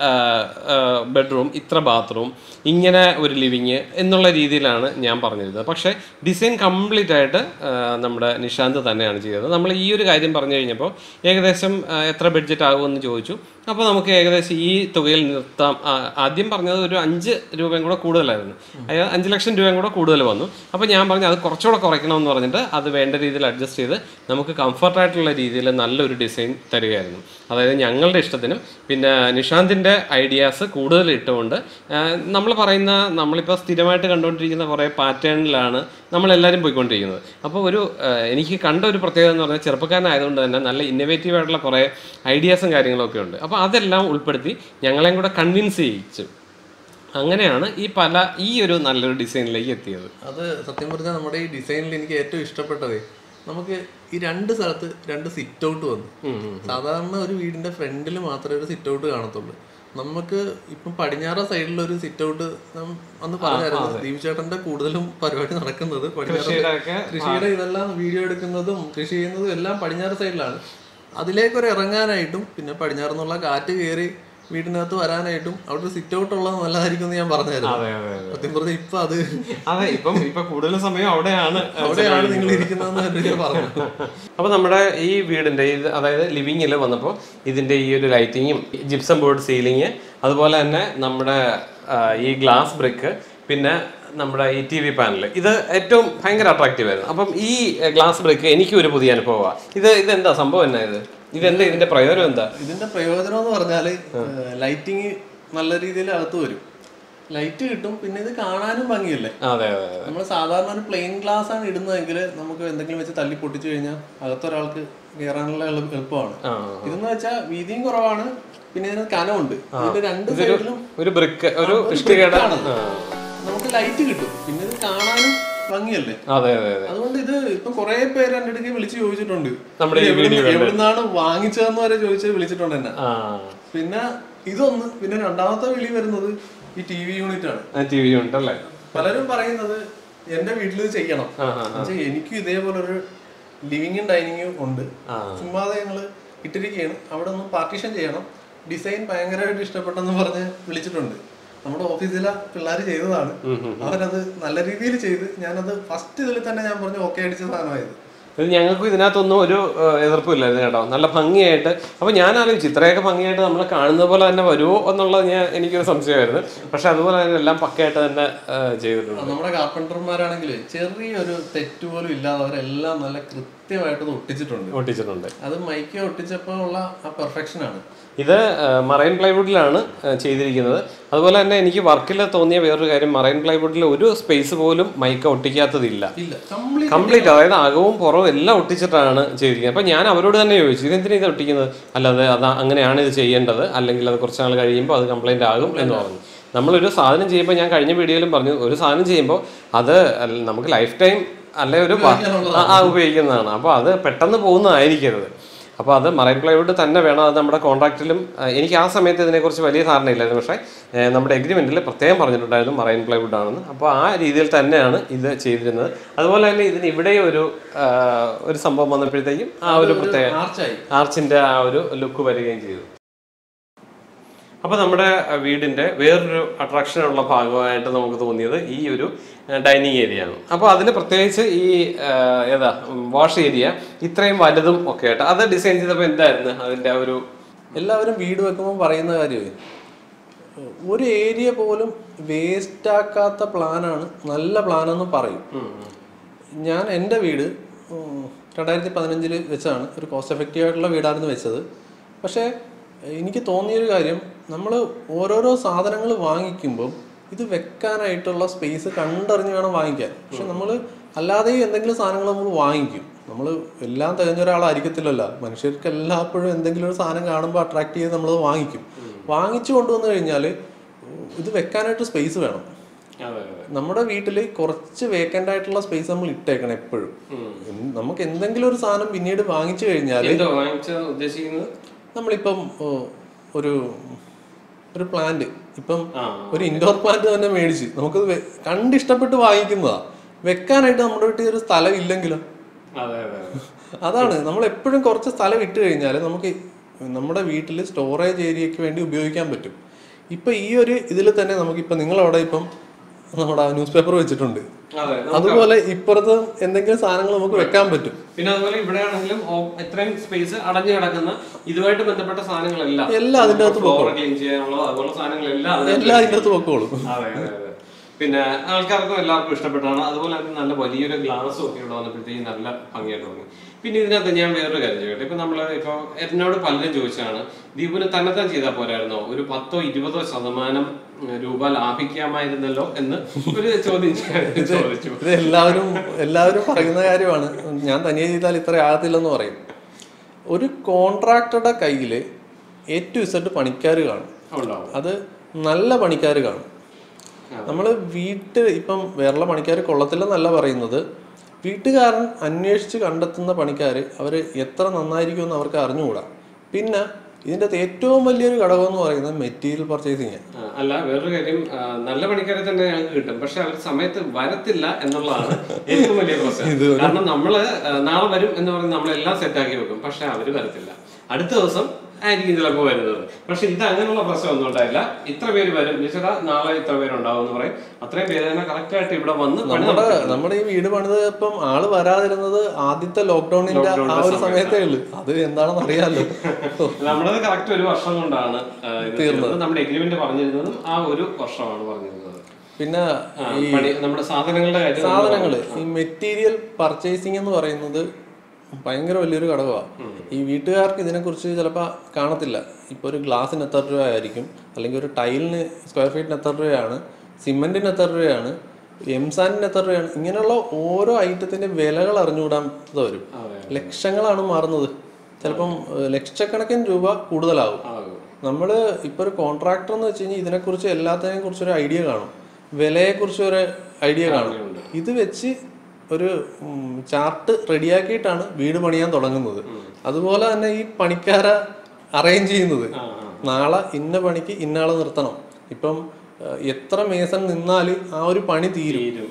ബെഡ്റൂം, ഇത്ര ബാത്റൂം, ഇങ്ങനെ ഒരു ലിവിങ് എന്നുള്ള രീതിയിലാണ് ഞാൻ പറഞ്ഞിരുന്നത്. പക്ഷേ ഡിസൈൻ കംപ്ലീറ്റ് ആയിട്ട് നമ്മുടെ നിഷാന്ത് തന്നെയാണ് ചെയ്തത്. നമ്മൾ ഈ ഒരു കാര്യം പറഞ്ഞു കഴിഞ്ഞപ്പോൾ ഏകദേശം എത്ര ബഡ്ജറ്റ് ആകുമെന്ന് ചോദിച്ചു. അപ്പോൾ നമുക്ക് ഏകദേശം ഈ തുകയിൽ നിർത്താം. ആദ്യം പറഞ്ഞത് ഒരു അഞ്ച് രൂപയും കൂടെ കൂടുതലായിരുന്നു, അതായത് അഞ്ച് ലക്ഷം രൂപയും കൂടെ കൂടുതൽ വന്നു. അപ്പോൾ ഞാൻ പറഞ്ഞു അത് കുറച്ചുകൂടെ കുറയ്ക്കണമെന്ന് പറഞ്ഞിട്ട് അത് വേണ്ട രീതിയിൽ അഡ്ജസ്റ്റ് ചെയ്ത് നമുക്ക് കംഫർട്ടായിട്ടുള്ള രീതിയിൽ നല്ലൊരു ഡിസൈൻ തരികയായിരുന്നു. അതായത് ഞങ്ങളുടെ ഇഷ്ടത്തിനും പിന്നെ നിഷാന്തിൻ്റെ ഐഡിയാസ് കൂടുതൽ ഇട്ടുകൊണ്ട് നമ്മൾ പറയുന്ന, നമ്മളിപ്പോൾ സ്ഥിരമായിട്ട് കണ്ടുകൊണ്ടിരിക്കുന്ന കുറേ പാറ്റേണിലാണ് നമ്മളെല്ലാവരും പോയിക്കൊണ്ടിരിക്കുന്നത്. അപ്പോൾ ഒരു എനിക്ക് കണ്ട ഒരു പ്രത്യേകത എന്ന് പറഞ്ഞാൽ ചെറുപ്പക്കാരനായതുകൊണ്ട് തന്നെ നല്ല ഇന്നോവേറ്റീവ് ആയിട്ടുള്ള കുറേ ഐഡിയാസും കാര്യങ്ങളൊക്കെ ഉണ്ട്. അപ്പോൾ അതെല്ലാം ഉൾപ്പെടുത്തി ഞങ്ങളെയും കൂടെ കൺവിൻസ് ചെയ്യിച്ചു. അങ്ങനെയാണ് ഈ പല ഈ ഒരു നല്ലൊരു ഡിസൈനിലേക്ക് എത്തിയത്. അത് സത്യം പറഞ്ഞാൽ നമ്മുടെ ഈ ഡിസൈനിൽ എനിക്ക് ഏറ്റവും ഇഷ്ടപ്പെട്ടതേ നമുക്ക് ഈ രണ്ട് സ്ഥലത്ത് രണ്ട് സിറ്റ് ഔട്ട് വന്നു. സാധാരണ ഒരു വീടിന്റെ ഫ്രണ്ടിൽ മാത്രമേ ഒരു സിറ്റ് ഔട്ട് കാണത്തുള്ളൂ. നമുക്ക് ഇപ്പം പടിഞ്ഞാറ സൈഡിൽ ഒരു സിറ്റ് ഔട്ട് അന്ന് പറഞ്ഞായിരുന്നു. ദീപ് ചേട്ടന്റെ കൂടുതലും പരിപാടി നടക്കുന്നത് പടിഞ്ഞാറ് കൃഷിയുടെ ഇതെല്ലാം വീഡിയോ എടുക്കുന്നതും കൃഷി ചെയ്യുന്നതും എല്ലാം പടിഞ്ഞാറ് സൈഡിലാണ്. അതിലേക്കൊരു ഇറങ്ങാനായിട്ടും പിന്നെ പടിഞ്ഞാറെന്നുള്ള കാറ്റ് കയറി വീടിനകത്ത് വരാനായിട്ടും അവിടെ സിറ്റ് ഔട്ട് ഉള്ളത് നല്ലതായിരിക്കും എന്ന് ഞാൻ പറഞ്ഞായിരുന്നു. സത്യം പറഞ്ഞാൽ ഇപ്പൊ അത് അതെ ഇപ്പം ഇപ്പൊ കൂടുതൽ സമയം അവിടെയാണ് അവിടെയാണ് നിങ്ങൾ ഇരിക്കുന്നതെന്ന് പറഞ്ഞു. അപ്പൊ നമ്മുടെ ഈ വീടിന്റെ ഇത് അതായത് ലിവിങ്ങിൽ വന്നപ്പോൾ ഇതിന്റെ ഈ ഒരു ലൈറ്റിങ്ങും ജിപ്സം ബോർഡ് സീലിംഗ് അതുപോലെ തന്നെ നമ്മുടെ ഈ ഗ്ലാസ് ബ്രിക്ക് പിന്നെ നമ്മുടെ ഈ ടി വി പാനൽ ഇത് ഏറ്റവും ഭയങ്കര അട്രാക്റ്റീവ് ആയിരുന്നു. അപ്പം ഈ ഗ്ലാസ് ബ്രിക്ക് എനിക്ക് ഒരു പുതിയ അനുഭവമാണ്. ഇത് ഇതെന്താ സംഭവം എന്നാ ഇത് ഇതെന്താ ഇതിന്റെ പ്രയോജനം എന്താ? ഇതിന്റെ പ്രയോജനം എന്ന് പറഞ്ഞാല് ലൈറ്റിങ് നല്ല രീതിയിൽ അകത്ത് വരും, ലൈറ്റ് കിട്ടും, പിന്നെ ഇത് കാണാനും ഭംഗിയല്ലേ. അതെ അതെ നമ്മൾ സാധാരണ ഒരു പ്ലെയിൻ ഗ്ലാസ് ആണ് ഇടുന്നതെങ്കിൽ നമുക്ക് എന്തെങ്കിലും വെച്ച് തല്ലി പൊട്ടിച്ചു കഴിഞ്ഞാൽ അകത്തൊരാൾക്ക് കയറാനുള്ള എളുപ്പമാണ്. ഇതെന്ന് വെച്ചാൽ വീതിയും കുറവാണ്, പിന്നെ ഇതിന് കനമുണ്ട്. ഇതിന്റെ രണ്ട് സൈഡിലും ഒരു ബ്രിക്ക് ഒരു ഇഷ്ടികയാണ്, നമുക്ക് ലൈറ്റ് കിട്ടും, പിന്നെ ഇത് കാണാനും ഭംഗിയല്ലേ. അതെ അതെ അതെ. അതുകൊണ്ട് ഇത് ഇപ്പൊ കുറെ പേര് എന്റെ അടുത്ത് വിളിച്ച് ചോദിച്ചിട്ടുണ്ട് നമ്മുടെ എവിടുന്നാണ് വാങ്ങിച്ചതെന്ന് വരെ ചോദിച്ച് വിളിച്ചിട്ടുണ്ട് എന്നെ. പിന്നെ ഇതൊന്ന് പിന്നെ രണ്ടാമത്തെ വിളി വരുന്നത് ഈ ടി വി യൂണിറ്റ് ആണ്. ടി വി യൂണിറ്റ് അല്ലേ? പലരും പറയുന്നത് എന്റെ വീട്ടിൽ ഇത് ചെയ്യണം. എനിക്കും ഇതേപോലെ ഒരു ലിവിങ്ങും ഡൈനിങ്ങും ഉണ്ട്, ചുമ്മാതെ ഞങ്ങള് ഇട്ടിരിക്കുകയാണ്, അവിടെ ഒന്ന് പാർട്ടീഷൻ ചെയ്യണം, ഡിസൈൻ ഭയങ്കരമായിട്ട് ഇഷ്ടപ്പെട്ടെന്ന് പറഞ്ഞ് വിളിച്ചിട്ടുണ്ട്. നമ്മുടെ ഓഫീസിലെ പിള്ളേർ ചെയ്തതാണ്, അവരത് നല്ല രീതിയിൽ ചെയ്ത് ഞാനത് ഫസ്റ്റ് ഇതിൽ തന്നെ ഞാൻ പറഞ്ഞു ഓക്കെ അടിച്ച സാധനമായത്. ഇത് ഞങ്ങൾക്ക് ഇതിനകത്തൊന്നും ഒരു എതിർപ്പില്ലായിരുന്നു കേട്ടോ, നല്ല ഭംഗിയായിട്ട്. അപ്പൊ ഞാൻ ആലോചിച്ചു ഇത്രയൊക്കെ ഭംഗിയായിട്ട് നമ്മൾ കാണുന്ന പോലെ തന്നെ വരുമോ എന്നുള്ളത് ഞാൻ എനിക്കൊരു സംശയമായിരുന്നു. പക്ഷെ അതുപോലെ തന്നെ എല്ലാം പക്കയായിട്ട് തന്നെ ചെയ്തിട്ടുണ്ട്. നമ്മുടെ കാർപ്പൻറ്റർമാരാണെങ്കിൽ ചെറിയൊരു തെറ്റ് പോലും ഇല്ലാതെ അവരെല്ലാം നല്ല കൃത്യമായിട്ട് ഒട്ടിച്ചിട്ടുണ്ട് ഒട്ടിച്ചിട്ടുണ്ട് അത് മൈക്ക് ഒട്ടിച്ചപ്പോൾ ഉള്ള ആ പെർഫെക്ഷൻ ആണ്. ഇത് മറൈൻ പ്ലൈവുഡിലാണ് ചെയ്തിരിക്കുന്നത്. അതുപോലെ തന്നെ എനിക്ക് വർക്കിൽ തോന്നിയ വേറൊരു കാര്യം, മറൈൻ പ്ലൈവുഡിൽ ഒരു സ്പേസ് പോലും മൈക്ക ഒട്ടിക്കാത്തതില്ല, കംപ്ലീറ്റ്. അതായത് അകവും പുറവും എല്ലാം ഒട്ടിച്ചിട്ടാണ് ചെയ്തിരിക്കുന്നത്. അപ്പം ഞാൻ അവരോട് തന്നെ ചോദിച്ചു ഇതെന്തിനാണ് ഇത് ഒട്ടിക്കുന്നത്? അല്ലാതെ അത് അങ്ങനെയാണ് ഇത് ചെയ്യേണ്ടത്, അല്ലെങ്കിൽ അത് കുറച്ച് നാൾ കഴിയുമ്പോൾ അത് കംപ്ലൈൻറ്റ് ആകും എന്ന് പറഞ്ഞു. നമ്മളൊരു സാധനം ചെയ്യുമ്പോൾ ഞാൻ കഴിഞ്ഞ വീഡിയോയിലും പറഞ്ഞു, ഒരു സാധനം ചെയ്യുമ്പോൾ അത് നമുക്ക് ലൈഫ് ടൈം അല്ലെ ഒരു ഉപയോഗിക്കുന്നതാണ്. അപ്പോൾ അത് പെട്ടെന്ന് പോകുന്നതായിരിക്കരുത്. അപ്പോൾ അത് മറൈൻ പ്ലൈവുഡ് തന്നെ വേണം. അത് നമ്മുടെ കോൺട്രാക്റ്റിലും എനിക്ക് ആ സമയത്ത് ഇതിനെക്കുറിച്ച് വലിയ ധാരണയില്ലായിരുന്നു, പക്ഷേ നമ്മുടെ എഗ്രിമെൻറ്റിൽ പ്രത്യേകം പറഞ്ഞിട്ടുണ്ടായിരുന്നു മറൈൻ പ്ലൈവുഡ് ആണെന്ന്. അപ്പോൾ ആ രീതിയിൽ തന്നെയാണ് ഇത് ചെയ്തിരുന്നത്. അതുപോലെ തന്നെ ഇതിന് ഇവിടെ ഒരു ഒരു സംഭവം വന്നപ്പോഴത്തേക്കും ആ ഒരു പ്രത്യേക ആർച്ചിൻ്റെ ആ ഒരു ലുക്ക് വരികയും ചെയ്തു. അപ്പോൾ നമ്മുടെ വീടിൻ്റെ വേറൊരു അട്രാക്ഷനുള്ള ഭാഗമായിട്ട് നമുക്ക് തോന്നിയത് ഈ ഒരു ഡൈനിങ് ഏരിയ ആണ്. അപ്പോൾ അതിൽ പ്രത്യേകിച്ച് ഈ ഏതാ വാഷ് ഏരിയ ഇത്രയും വലുതും ഒക്കെ ആയിട്ട് അത് ഡിസൈൻ ചെയ്തപ്പോൾ എന്തായിരുന്നു അതിൻ്റെ ഒരു എല്ലാവരും വീട് വെക്കുമ്പോൾ പറയുന്ന കാര്യമേ ഒരു ഏരിയ പോലും വേസ്റ്റ് ആക്കാത്ത പ്ലാനാണ് നല്ല പ്ലാനെന്ന് പറയും. ഞാൻ എൻ്റെ വീട് രണ്ടായിരത്തി പതിനഞ്ചിൽ വെച്ചാണ് ഒരു കോസ്റ്റ് എഫക്റ്റീവ് ആയിട്ടുള്ള വീടായിരുന്നു വെച്ചത്. പക്ഷേ എനിക്ക് തോന്നിയൊരു കാര്യം, നമ്മൾ ഓരോരോ സാധനങ്ങൾ വാങ്ങിക്കുമ്പം ഇത് വെക്കാനായിട്ടുള്ള സ്പേസ് കണ്ടറിഞ്ഞ് വേണം വാങ്ങിക്കാൻ. പക്ഷെ നമ്മൾ അല്ലാതെ എന്തെങ്കിലും സാധനങ്ങൾ നമ്മൾ വാങ്ങിക്കും, നമ്മൾ എല്ലാം തികഞ്ഞ ഒരാളായിരിക്കത്തില്ലല്ലോ. മനുഷ്യർക്ക് എല്ലായ്പ്പോഴും എന്തെങ്കിലും ഒരു സാധനം കാണുമ്പോൾ അട്രാക്ട് ചെയ്ത് നമ്മളത് വാങ്ങിക്കും. വാങ്ങിച്ചു കൊണ്ടുവന്നു കഴിഞ്ഞാൽ ഇത് വെക്കാനായിട്ട് സ്പേസ് വേണം. നമ്മുടെ വീട്ടിൽ കുറച്ച് വേക്കൻ്റ് ആയിട്ടുള്ള സ്പേസ് നമ്മൾ ഇട്ടേക്കണം എപ്പോഴും. നമുക്ക് എന്തെങ്കിലും ഒരു സാധനം പിന്നീട് വാങ്ങിച്ചു കഴിഞ്ഞാൽ ഉദ്ദേശിക്കുന്നത് നമ്മളിപ്പം ഒരു ഒരു പ്ലാന്റ്, ഇപ്പം ഒരു ഇൻഡോർ പ്ലാന്റ് തന്നെ മേടിച്ച് നമുക്ക് കണ്ടിഷ്ടപ്പെട്ട് വാങ്ങിക്കുന്നതാ. വെക്കാനായിട്ട് നമ്മുടെ വീട്ടിൽ ഒരു സ്ഥലം ഇല്ലെങ്കിലും അതാണ് നമ്മൾ എപ്പോഴും കുറച്ച് സ്ഥലം ഇട്ട് കഴിഞ്ഞാൽ നമുക്ക് നമ്മുടെ വീട്ടിൽ സ്റ്റോറേജ് ഏരിയയ്ക്ക് വേണ്ടി ഉപയോഗിക്കാൻ പറ്റും. ഇപ്പം ഈ ഒരു ഇതിൽ തന്നെ നമുക്കിപ്പം നിങ്ങളവിടെ ഇപ്പം നമ്മുടെ ന്യൂസ് പേപ്പർ വെച്ചിട്ടുണ്ട്, അതുപോലെ ഇപ്പുറത്ത് എന്തെങ്കിലും സാധനങ്ങൾ നമുക്ക് വെക്കാൻ പറ്റും. പിന്നെ അതുപോലെ ഇവിടെ ആണെങ്കിലും എത്രയും സ്പേസ് അടഞ്ഞു കിടക്കുന്ന ഇതുമായിട്ട് ബന്ധപ്പെട്ട സാധനങ്ങളെല്ലാം എല്ലാം അതിൻ്റെ അകത്ത് ക്ലീൻ ചെയ്യാനുള്ള അതുപോലെ സാധനങ്ങളെല്ലാം എല്ലാം അതിൻ്റെ അകത്ത് വെക്കോളും. പിന്നെ ആൾക്കാർക്കും എല്ലാവർക്കും ഇഷ്ടപ്പെട്ടാണ്. അതുപോലെ തന്നെ നല്ല വലിയൊരു ഗ്ലാസ്സും ഒക്കെ ഇവിടെ വന്നപ്പോഴത്തേക്കും നല്ല ഭംഗിയായിട്ട് തോന്നി. പിന്നെ ഇതിനകത്ത് ഞാൻ വേറൊരു കാര്യം ചോദിക്കട്ടെ, ഇപ്പൊ നമ്മള് ഇപ്പൊ എന്നോട് പലരും ചോദിച്ചാണ് ദീപുന് തന്നെത്താൻ ചെയ്താൽ പോരായിരുന്നോ, ഒരു പത്തോ ഇരുപതോ ശതമാനം രൂപ ലാഭിക്കാമായിരുന്നല്ലോ എന്ന് ഒരു ചോദ്യം ചോദിച്ചു. ഇത് എല്ലാവരും എല്ലാവരും പറയുന്ന കാര്യമാണ്, ഞാൻ തനിയെ ചെയ്താൽ ഇത്ര ആകത്തില്ലെന്ന് പറയും. ഒരു കോൺട്രാക്ടറുടെ കയ്യിൽ എ ടു ഇസഡ് പണിക്കാർ കാണും, അത് നല്ല പണിക്കാർ കാണും. നമ്മൾ വീട്ട് ഇപ്പം വേറെ പണിക്കാർ കൊള്ളത്തില്ലെന്നല്ല പറയുന്നത്, വീട്ടുകാരൻ അന്വേഷിച്ച് കണ്ടെത്തുന്ന പണിക്കാർ അവർ എത്ര നന്നായിരിക്കുമെന്ന് അവർക്ക് അറിഞ്ഞുകൂടാ. പിന്നെ ഇതിൻ്റെ അകത്ത് ഏറ്റവും വലിയൊരു ഘടകം എന്ന് പറയുന്നത് മെറ്റീരിയൽ പർച്ചേസിങ്. അല്ല, വേറൊരു കാര്യം, നല്ല പണിക്കാരെ തന്നെ ഞങ്ങൾക്ക് കിട്ടും, പക്ഷെ അവർ സമയത്ത് വരത്തില്ല എന്നുള്ളതാണ് ഏറ്റവും വലിയ പ്രശ്നം. കാരണം നമ്മള് നാളെ വരും എന്ന് പറഞ്ഞ് നമ്മളെല്ലാം സെറ്റാക്കി വെക്കും, പക്ഷെ അവര് വരത്തില്ല. അടുത്ത ദിവസം ആയിരിക്കും ചിലപ്പോൾ വരുന്നത്. പക്ഷെ ഇത് അങ്ങനെയുള്ള പ്രശ്നം ഒന്നും ഉണ്ടായില്ല. ഇത്ര പേര് വരും, ചേട്ടാ നാളെ ഇത്ര പേരുണ്ടാവും എന്ന് പറയും. അത്രയും പേര് തന്നെ കറക്റ്റ് ആയിട്ട് ഇവിടെ വന്ന് നമ്മുടെ നമ്മുടെ ഈ വീട് പണിത് ഇപ്പം ആള് വരാതിരുന്നത് ആദ്യത്തെ ലോക്ക്ഡൌണിന്റെ ആ ഒരു സമയത്തേ ഉള്ളു. അത് എന്താണെന്ന് അറിയാമല്ലോ. നമ്മളത് കറക്റ്റ് ഒരു വർഷം കൊണ്ടാണ് തീർന്നത്. നമ്മുടെ എഗ്രിമെന്റ് പറഞ്ഞിരുന്നതും ആ ഒരു വർഷമാണ് പറഞ്ഞിരുന്നത്. പിന്നെ ഈ നമ്മുടെ സാധനങ്ങളുടെ കാര്യം, സാധനങ്ങള് ഈ മെറ്റീരിയൽ പർച്ചേസിങ് എന്ന് പറയുന്നത് ഭയങ്കര വലിയൊരു ഘടകമാണ്. ഈ വീട്ടുകാർക്ക് ഇതിനെക്കുറിച്ച് ചിലപ്പോൾ കാണത്തില്ല. ഇപ്പോൾ ഒരു ഗ്ലാസിന് എത്ര രൂപ ആയിരിക്കും, അല്ലെങ്കിൽ ഒരു ടൈലിന് സ്ക്വയർ ഫീറ്റിന് എത്ര രൂപയാണ്, സിമെന്റിന് എത്ര രൂപയാണ്, എംസാൻഡിന് എത്ര രൂപയാണ്, ഇങ്ങനെയുള്ള ഓരോ ഐറ്റത്തിന്റെ വിലകൾ അറിഞ്ഞുകൂടാതെ വരും. ലക്ഷങ്ങളാണ് മാറുന്നത്. ചിലപ്പം ലക്ഷക്കണക്കിന് രൂപ കൂടുതലാവും. നമ്മൾ ഇപ്പോൾ ഒരു കോൺട്രാക്ടർ എന്ന് വെച്ച് കഴിഞ്ഞാൽ ഇതിനെക്കുറിച്ച് എല്ലാത്തിനെയും കുറിച്ചൊരു ഐഡിയ കാണും, വിലയെക്കുറിച്ച് ഒരു ഐഡിയ കാണും. ഇത് വെച്ച് ഒരു ചാർട്ട് റെഡിയാക്കിയിട്ടാണ് വീട് പണിയാൻ തുടങ്ങുന്നത്. അതുപോലെ തന്നെ ഈ പണിക്കാരെ അറേഞ്ച് ചെയ്യുന്നത്, നാളെ ഇന്ന പണിക്ക് ഇന്നാളെ നിർത്തണം. ഇപ്പം എത്ര മേസൺ നിന്നാൽ ആ ഒരു പണി തീരും,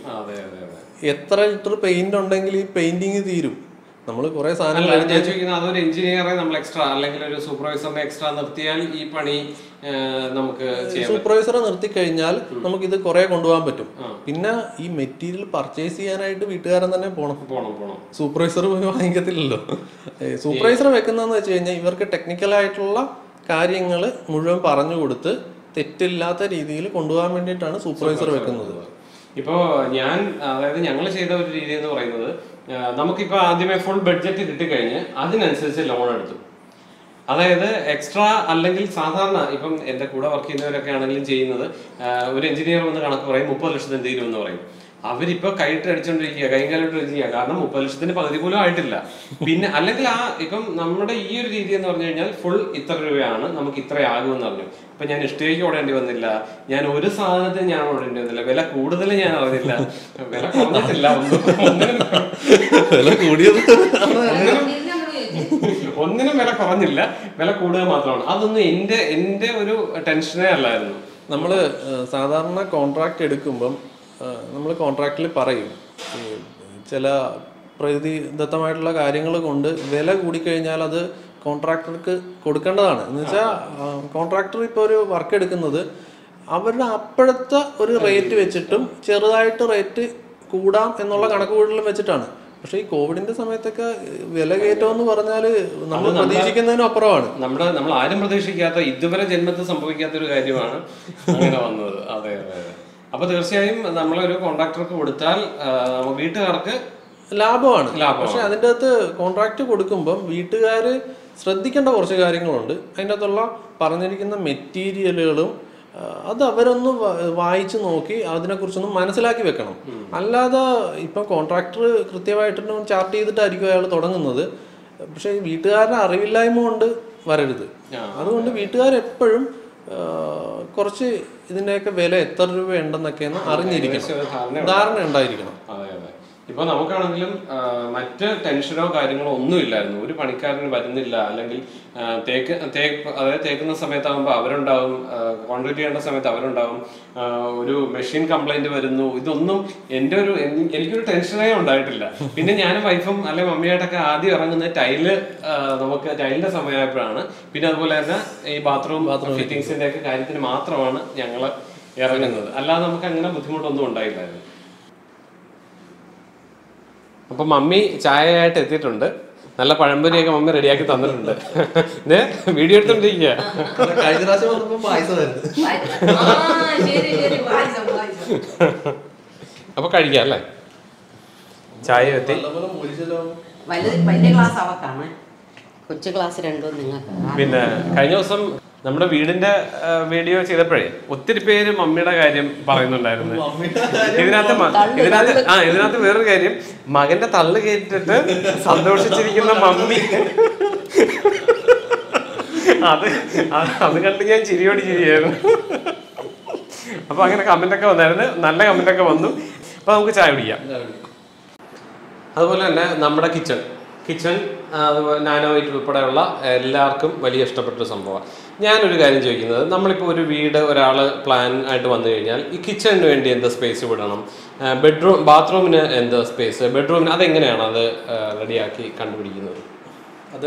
എത്ര ലിറ്റർ പെയിന്റ് ഉണ്ടെങ്കിൽ ഈ പെയിന്റിങ് തീരും. നമ്മൾ കുറെ സാധനങ്ങൾ അതൊരു എഞ്ചിനീയറെ നമ്മൾ എക്സ്ട്രാ അല്ലെങ്കിൽ ഒരു സൂപ്പർവൈസറിനെ എക്സ്ട്രാ നിർത്തിയാൽ ഈ പണി നമുക്ക് സൂപ്പർവൈസറെ നിർത്തി കഴിഞ്ഞാൽ നമുക്ക് ഇത് കുറെ കൊണ്ടുപോകാൻ പറ്റും. പിന്നെ ഈ മെറ്റീരിയൽ പർച്ചേസ് ചെയ്യാനായിട്ട് വീട്ടുകാരൻ തന്നെ പോണം. സൂപ്പർവൈസർ പോയി വാങ്ങിക്കത്തില്ലല്ലോ. സൂപ്പർവൈസറെ വെക്കുന്നതെന്ന് വെച്ച് കഴിഞ്ഞാൽ ഇവർക്ക് ടെക്നിക്കൽ ആയിട്ടുള്ള കാര്യങ്ങൾ മുഴുവൻ പറഞ്ഞു കൊടുത്ത് തെറ്റില്ലാത്ത രീതിയിൽ കൊണ്ടുപോകാൻ വേണ്ടിയിട്ടാണ് സൂപ്പർവൈസർ വെക്കുന്നത്. ഇപ്പോ ഞാൻ അതായത് ഞങ്ങൾ ചെയ്ത ഒരു രീതി എന്ന് പറയുന്നത്, നമുക്കിപ്പോൾ ആദ്യമേ ഫുൾ ബഡ്ജറ്റ് കിട്ടിക്കഴിഞ്ഞ് അതിനനുസരിച്ച് ലോൺ എടുത്തു. അതായത് എക്സ്ട്രാ അല്ലെങ്കിൽ സാധാരണ ഇപ്പം എൻ്റെ കൂടെ വർക്ക് ചെയ്യുന്നവരൊക്കെ ആണെങ്കിലും ചെയ്യുന്നത്, ഒരു എഞ്ചിനീയർ വന്ന് കണക്ക് പറയും മുപ്പത് ലക്ഷത്തിന് തീരുമെന്ന് പറയും. അവരിപ്പോ കൈയിട്ട് അടിച്ചോണ്ടിരിക്കുക, കൈകാലിട്ട് ചെയ്യുക. കാരണം മുപ്പത് ലക്ഷത്തിന് പകുതി പോലും ആയിട്ടില്ല. പിന്നെ അല്ലെങ്കിൽ ആ ഇപ്പം നമ്മുടെ ഈ ഒരു രീതി എന്ന് പറഞ്ഞു കഴിഞ്ഞാൽ ഫുൾ ഇത്ര രൂപയാണ്, നമുക്ക് ഇത്രയാകുമെന്ന് പറഞ്ഞു. ഇപ്പൊ ഞാൻ ഇഷ്ടേക്ക് ഓടേണ്ടി വന്നില്ല, ഞാൻ ഒരു സാധനത്തിന് ഞാൻ ഓടേണ്ടി വന്നില്ല, വില കൂടുതൽ ഞാൻ അറിഞ്ഞില്ല, വില കുറഞ്ഞിട്ടില്ല, ഒന്നിനും വില കൂടിയത് ഒന്നിനും വില കുറഞ്ഞില്ല, വില കൂടുക മാത്രമാണ്. അതൊന്നും എന്റെ എന്റെ ഒരു ടെൻഷനേ അല്ലായിരുന്നു. നമ്മള് സാധാരണ കോൺട്രാക്ട് എടുക്കുമ്പം നമ്മൾ കോൺട്രാക്റ്റിൽ പറയും ചില പ്രകൃതിദത്തമായിട്ടുള്ള കാര്യങ്ങൾ കൊണ്ട് വില കൂടിക്കഴിഞ്ഞാൽ അത് കോൺട്രാക്ടർക്ക് കൊടുക്കേണ്ടതാണ്. എന്ന് വെച്ചാൽ കോൺട്രാക്ടർ ഇപ്പോൾ ഒരു വർക്ക് എടുക്കുന്നത് അവരുടെ അപ്പോഴത്തെ ഒരു റേറ്റ് വെച്ചിട്ടും ചെറുതായിട്ട് റേറ്റ് കൂടാം എന്നുള്ള കണക്ക് കൂടലും വെച്ചിട്ടാണ്. പക്ഷെ ഈ കോവിഡിന്റെ സമയത്തൊക്കെ വില കയറ്റം എന്ന് പറഞ്ഞാൽ നമ്മൾ പ്രതീക്ഷിക്കുന്നതിനും അപ്പുറമാണ്. നമ്മുടെ നമ്മൾ ആരും പ്രതീക്ഷിക്കാത്ത, ഇതുവരെ ജന്മത്തിൽ സംഭവിക്കാത്ത ഒരു കാര്യമാണ് അങ്ങനെ വന്നത്. അതെ അതെ അതെ. അപ്പൊ തീർച്ചയായും നമ്മളൊരു കോൺട്രാക്ടർക്ക് കൊടുത്താൽ വീട്ടുകാർക്ക് ലാഭമാണ്. പക്ഷെ അതിൻ്റെ അകത്ത് കോൺട്രാക്ട് കൊടുക്കുമ്പം വീട്ടുകാർ ശ്രദ്ധിക്കേണ്ട കുറച്ച് കാര്യങ്ങളുണ്ട്. അതിൻ്റെ അകത്തുള്ള പറഞ്ഞിരിക്കുന്ന മെറ്റീരിയലുകളും അത് അവരൊന്ന് വായിച്ചു നോക്കി അതിനെക്കുറിച്ചൊന്ന് മനസ്സിലാക്കി വെക്കണം. അല്ലാതെ ഇപ്പം കോൺട്രാക്ടർ കൃത്യമായിട്ടൊന്നും ചാർട്ട് ചെയ്തിട്ടായിരിക്കും അയാൾ തുടങ്ങുന്നത്. പക്ഷെ വീട്ടുകാരുടെ അറിവില്ലായ്മ കൊണ്ട് വരരുത്. അതുകൊണ്ട് വീട്ടുകാരെപ്പോഴും കുറച്ച് ഇതിൻ്റെയൊക്കെ വില എത്ര രൂപ ഉണ്ടെന്നൊക്കെ അറിഞ്ഞിരിക്കണം, ധാരണ ഉണ്ടായിരിക്കണം. ഇപ്പൊ നമുക്കാണെങ്കിലും മറ്റ് ടെൻഷനോ കാര്യങ്ങളോ ഒന്നും ഇല്ലായിരുന്നു. ഒരു പണിക്കാരന് വരുന്നില്ല, അല്ലെങ്കിൽ തേക്ക് തേക്ക് അതായത് തേക്കുന്ന സമയത്താകുമ്പോൾ അവരുണ്ടാവും, കോൺക്രീറ്റ് ചെയ്യേണ്ട സമയത്ത് അവരുണ്ടാവും, ഒരു മെഷീൻ കംപ്ലൈന്റ് വരുന്നു, ഇതൊന്നും എൻ്റെ ഒരു എനിക്കൊരു ടെൻഷനേ ഉണ്ടായിട്ടില്ല. പിന്നെ ഞാനും വൈഫും അല്ലെ മമ്മിയായിട്ടൊക്കെ ആദ്യം ഇറങ്ങുന്നത് ടൈല് നമുക്ക് ടൈലിന്റെ സമയമായപ്പോഴാണ്. പിന്നെ അതുപോലെ തന്നെ ഈ ബാത്റൂം ബാത്റൂം ഫിറ്റിങ്സിന്റെ ഒക്കെ കാര്യത്തിന് മാത്രമാണ് ഞങ്ങൾ ഇറങ്ങുന്നത്. അല്ലാതെ നമുക്ക് അങ്ങനെ ബുദ്ധിമുട്ടൊന്നും ഉണ്ടായില്ലായിരുന്നു. അപ്പൊ മമ്മി ചായയായിട്ട് എത്തിയിട്ടുണ്ട്. നല്ല പഴംപൊരിയൊക്കെ മമ്മി റെഡിയാക്കി തന്നിട്ടുണ്ട്. വീഡിയോ എടുത്തോണ്ടിരിക്കുക. കഴിഞ്ഞ പ്രാവശ്യം വന്നപ്പോ പായസം അപ്പൊ കഴിക്കാം അല്ലേ? ചായ എത്തി. കൊച്ചു ക്ലാസ് രണ്ടും നിങ്ങൾക്ക്. പിന്നെ കഴിഞ്ഞ ദിവസം നമ്മുടെ വീടിന്റെ വീഡിയോ ചെയ്തപ്പോഴേ ഒത്തിരി പേര് മമ്മിയുടെ കാര്യം പറയുന്നുണ്ടായിരുന്നു. ഇതിനകത്ത് ഇതിനകത്ത് ആ ഇതിനകത്ത് വേറൊരു കാര്യം, മകന്റെ തള്ളു കേട്ടിട്ട് സന്തോഷിച്ചിരിക്കുന്ന മമ്മി, അത് അത് കണ്ട് ഞാൻ ചിരിയോട് ചിരിയായിരുന്നു. അപ്പോൾ അങ്ങനെ കമന്റ് ഒക്കെ വന്നായിരുന്നു, നല്ല കമന്റ് ഒക്കെ വന്നു. അപ്പോൾ നമുക്ക് ചായ കുടിക്കാം. അതുപോലെ തന്നെ നമ്മുടെ കിച്ചൺ കിച്ചൺ അതുപോലെ നാനോ വൈറ്റ് ഉൾപ്പെടെയുള്ള എല്ലാവർക്കും വലിയ ഇഷ്ടപ്പെട്ടൊരു സംഭവമാണ്. ഞാനൊരു കാര്യം ചോദിക്കുന്നത്, നമ്മളിപ്പോൾ ഒരു വീട് ഒരാൾ പ്ലാൻ ആയിട്ട് വന്നു കഴിഞ്ഞാൽ ഈ കിച്ചണിന് വേണ്ടി എന്ത് സ്പേസ് വിടണം, ബെഡ്റൂം ബാത്റൂമിന് എന്ത് സ്പേസ്, ബെഡ്റൂമിന് അതെങ്ങനെയാണ് അത് റെഡിയാക്കി കണ്ടുപിടിക്കുന്നത്? അത്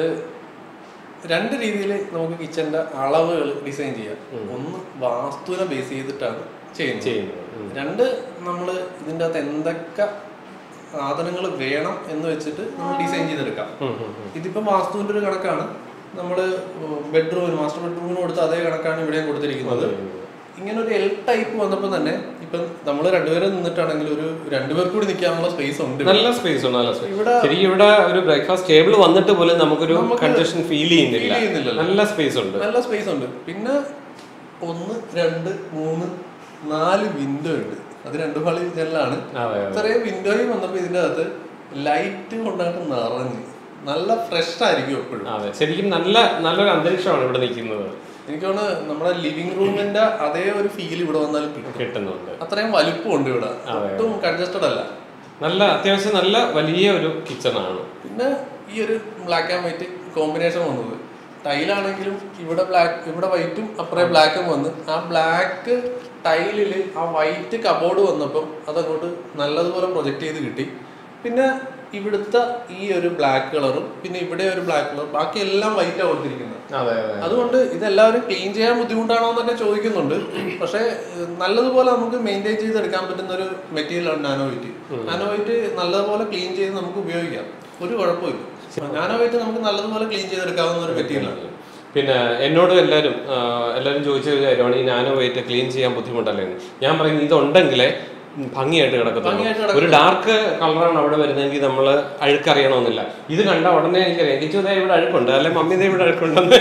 രണ്ട് രീതിയിൽ നമുക്ക് കിച്ചൻ്റെ അളവുകൾ ഡിസൈൻ ചെയ്യാം. ഒന്ന് വാസ്തുവിനെ ബേസ് ചെയ്തിട്ടാണ് ചെയ്യുന്നത്. രണ്ട് നമ്മൾ ഇതിൻ്റെ അകത്ത് എന്തൊക്കെ സാധനങ്ങൾ വേണം എന്ന് വെച്ചിട്ട് നമ്മൾ ഡിസൈൻ ചെയ്തെടുക്കാം. ഇതിപ്പം വാസ്തുവിൻ്റെ ഒരു കണക്കാണ്. നമ്മൾ ബെഡ്റൂമിന് മാസ്റ്റർ ബെഡ്റൂമിന് കൊടുത്ത അതേ കണക്കാണ് ഇവിടെയും കൊടുത്തിരിക്കുന്നത്. ഇങ്ങനെ ഒരു എൽ ടൈപ്പ് വന്നപ്പോൾ തന്നെ ഇപ്പം നമ്മൾ രണ്ടുപേരും നിന്നിട്ടാണെങ്കിൽ ഒരു രണ്ടുപേർ കൂടി നിൽക്കാനുള്ള സ്പേസ് ഉണ്ട്. നല്ല സ്പേസ് ഉണ്ട്. നല്ല സ്പേസ് ഇവിടെ ഇവിടെ ഒരു ബ്രേക്ക്ഫാസ്റ്റ് ടേബിൾ വന്നിട്ട് പോലും നമുക്കൊരു കൺജഷൻ ഫീൽ ചെയ്യുന്നില്ല. നല്ല സ്പേസ് ഉണ്ട്. നല്ല സ്പേസ് ഉണ്ട്. പിന്നെ ഒന്ന് രണ്ട് മൂന്ന് നാല് വിൻഡോ ഉണ്ട്. അത് രണ്ടു പാളി ജനലാണ്. ഇത്രയും വിൻഡോയും വന്നപ്പോൾ ഇതിൻ്റെ അകത്ത് ലൈറ്റ് കൊണ്ടാണ് നിറഞ്ഞ് നല്ല ഫ്രഷ് ആയിരിക്കും എപ്പോഴും. അതെ, ശരിക്കും നല്ല നല്ലൊരു അന്തരീക്ഷമാണ് ഇവിടെ നിൽക്കുന്നത്. എനിക്ക് തോന്നുന്നു നമ്മുടെ ലിവിംഗ് റൂമിന്റെ അതേ ഒരു ഫീൽ ഇവിടെ വന്നാലും കിട്ടുന്നുണ്ട്. അത്രയും വലുപ്പമുണ്ട് ഇവിടെ, ഒട്ടും കൺജസ്റ്റഡ് അല്ല. നല്ല അത്യാവശ്യം നല്ല വലിയ ഒരു കിച്ചൺ ആണ്. പിന്നെ ഈ ഒരു ബ്ലാക്ക് ആൻഡ് വൈറ്റ് കോമ്പിനേഷൻ വന്നത്, ടൈലാണെങ്കിലും ഇവിടെ ബ്ലാക്ക് ഇവിടെ വൈറ്റും അപ്പുറേ ബ്ലാക്കും വന്ന് ആ ബ്ലാക്ക് ടൈലില് ആ വൈറ്റ് കബോർഡ് വന്നപ്പം അതങ്ങോട്ട് നല്ലതുപോലെ പ്രൊജക്ട് ചെയ്ത് കിട്ടി. പിന്നെ ഇവിടുത്തെ ഈ ഒരു ബ്ലാക്ക് കളറും പിന്നെ ഇവിടെ ഒരു ബ്ലാക്ക് കളറും, ബാക്കി എല്ലാം വൈറ്റാണ് കൊടുത്തിരിക്കുന്നത്. അതുകൊണ്ട് ഇതെല്ലാവരും ക്ലീൻ ചെയ്യാൻ ബുദ്ധിമുട്ടാണോ എന്ന് തന്നെ ചോദിക്കുന്നുണ്ട്. പക്ഷെ നല്ലതുപോലെ നമുക്ക് മെയിൻറ്റെയിൻ ചെയ്തെടുക്കാൻ പറ്റുന്ന ഒരു മെറ്റീരിയലാണ് നാനോ വൈറ്റ്. നാനോ വൈറ്റ് നല്ലതുപോലെ ക്ലീൻ ചെയ്ത് നമുക്ക് ഉപയോഗിക്കാം, ഒരു കുഴപ്പമില്ല. നാനോ വൈറ്റ് നമുക്ക് നല്ലതുപോലെ ക്ലീൻ ചെയ്തെടുക്കാവുന്ന ഒരു മെറ്റീരിയലാണ്. പിന്നെ എന്നോട് എല്ലാവരും എല്ലാവരും ചോദിച്ച ഒരു കാര്യമാണ്, ഈ നാനോ വൈറ്റ് ക്ലീൻ ചെയ്യാൻ ബുദ്ധിമുട്ടല്ലേ. ഞാൻ പറയുന്നത് ഇതുണ്ടെങ്കിലേ ഭംഗിയായിട്ട് കിടക്കത്തുള്ളൂ. ഒരു ഡാർക്ക് കളറാണ് അവിടെ വരുന്നതെങ്കിൽ നമ്മൾ അഴുക്കറിയണമെന്നില്ല. ഇത് കണ്ട ഉടനെ എനിക്കറിയാം കിച്ചു ദേ ഇവിടെ അഴുക്കുണ്ട്, അല്ലെ മമ്മി ദേ ഇവിടെ അഴുക്കുണ്ടെന്ന്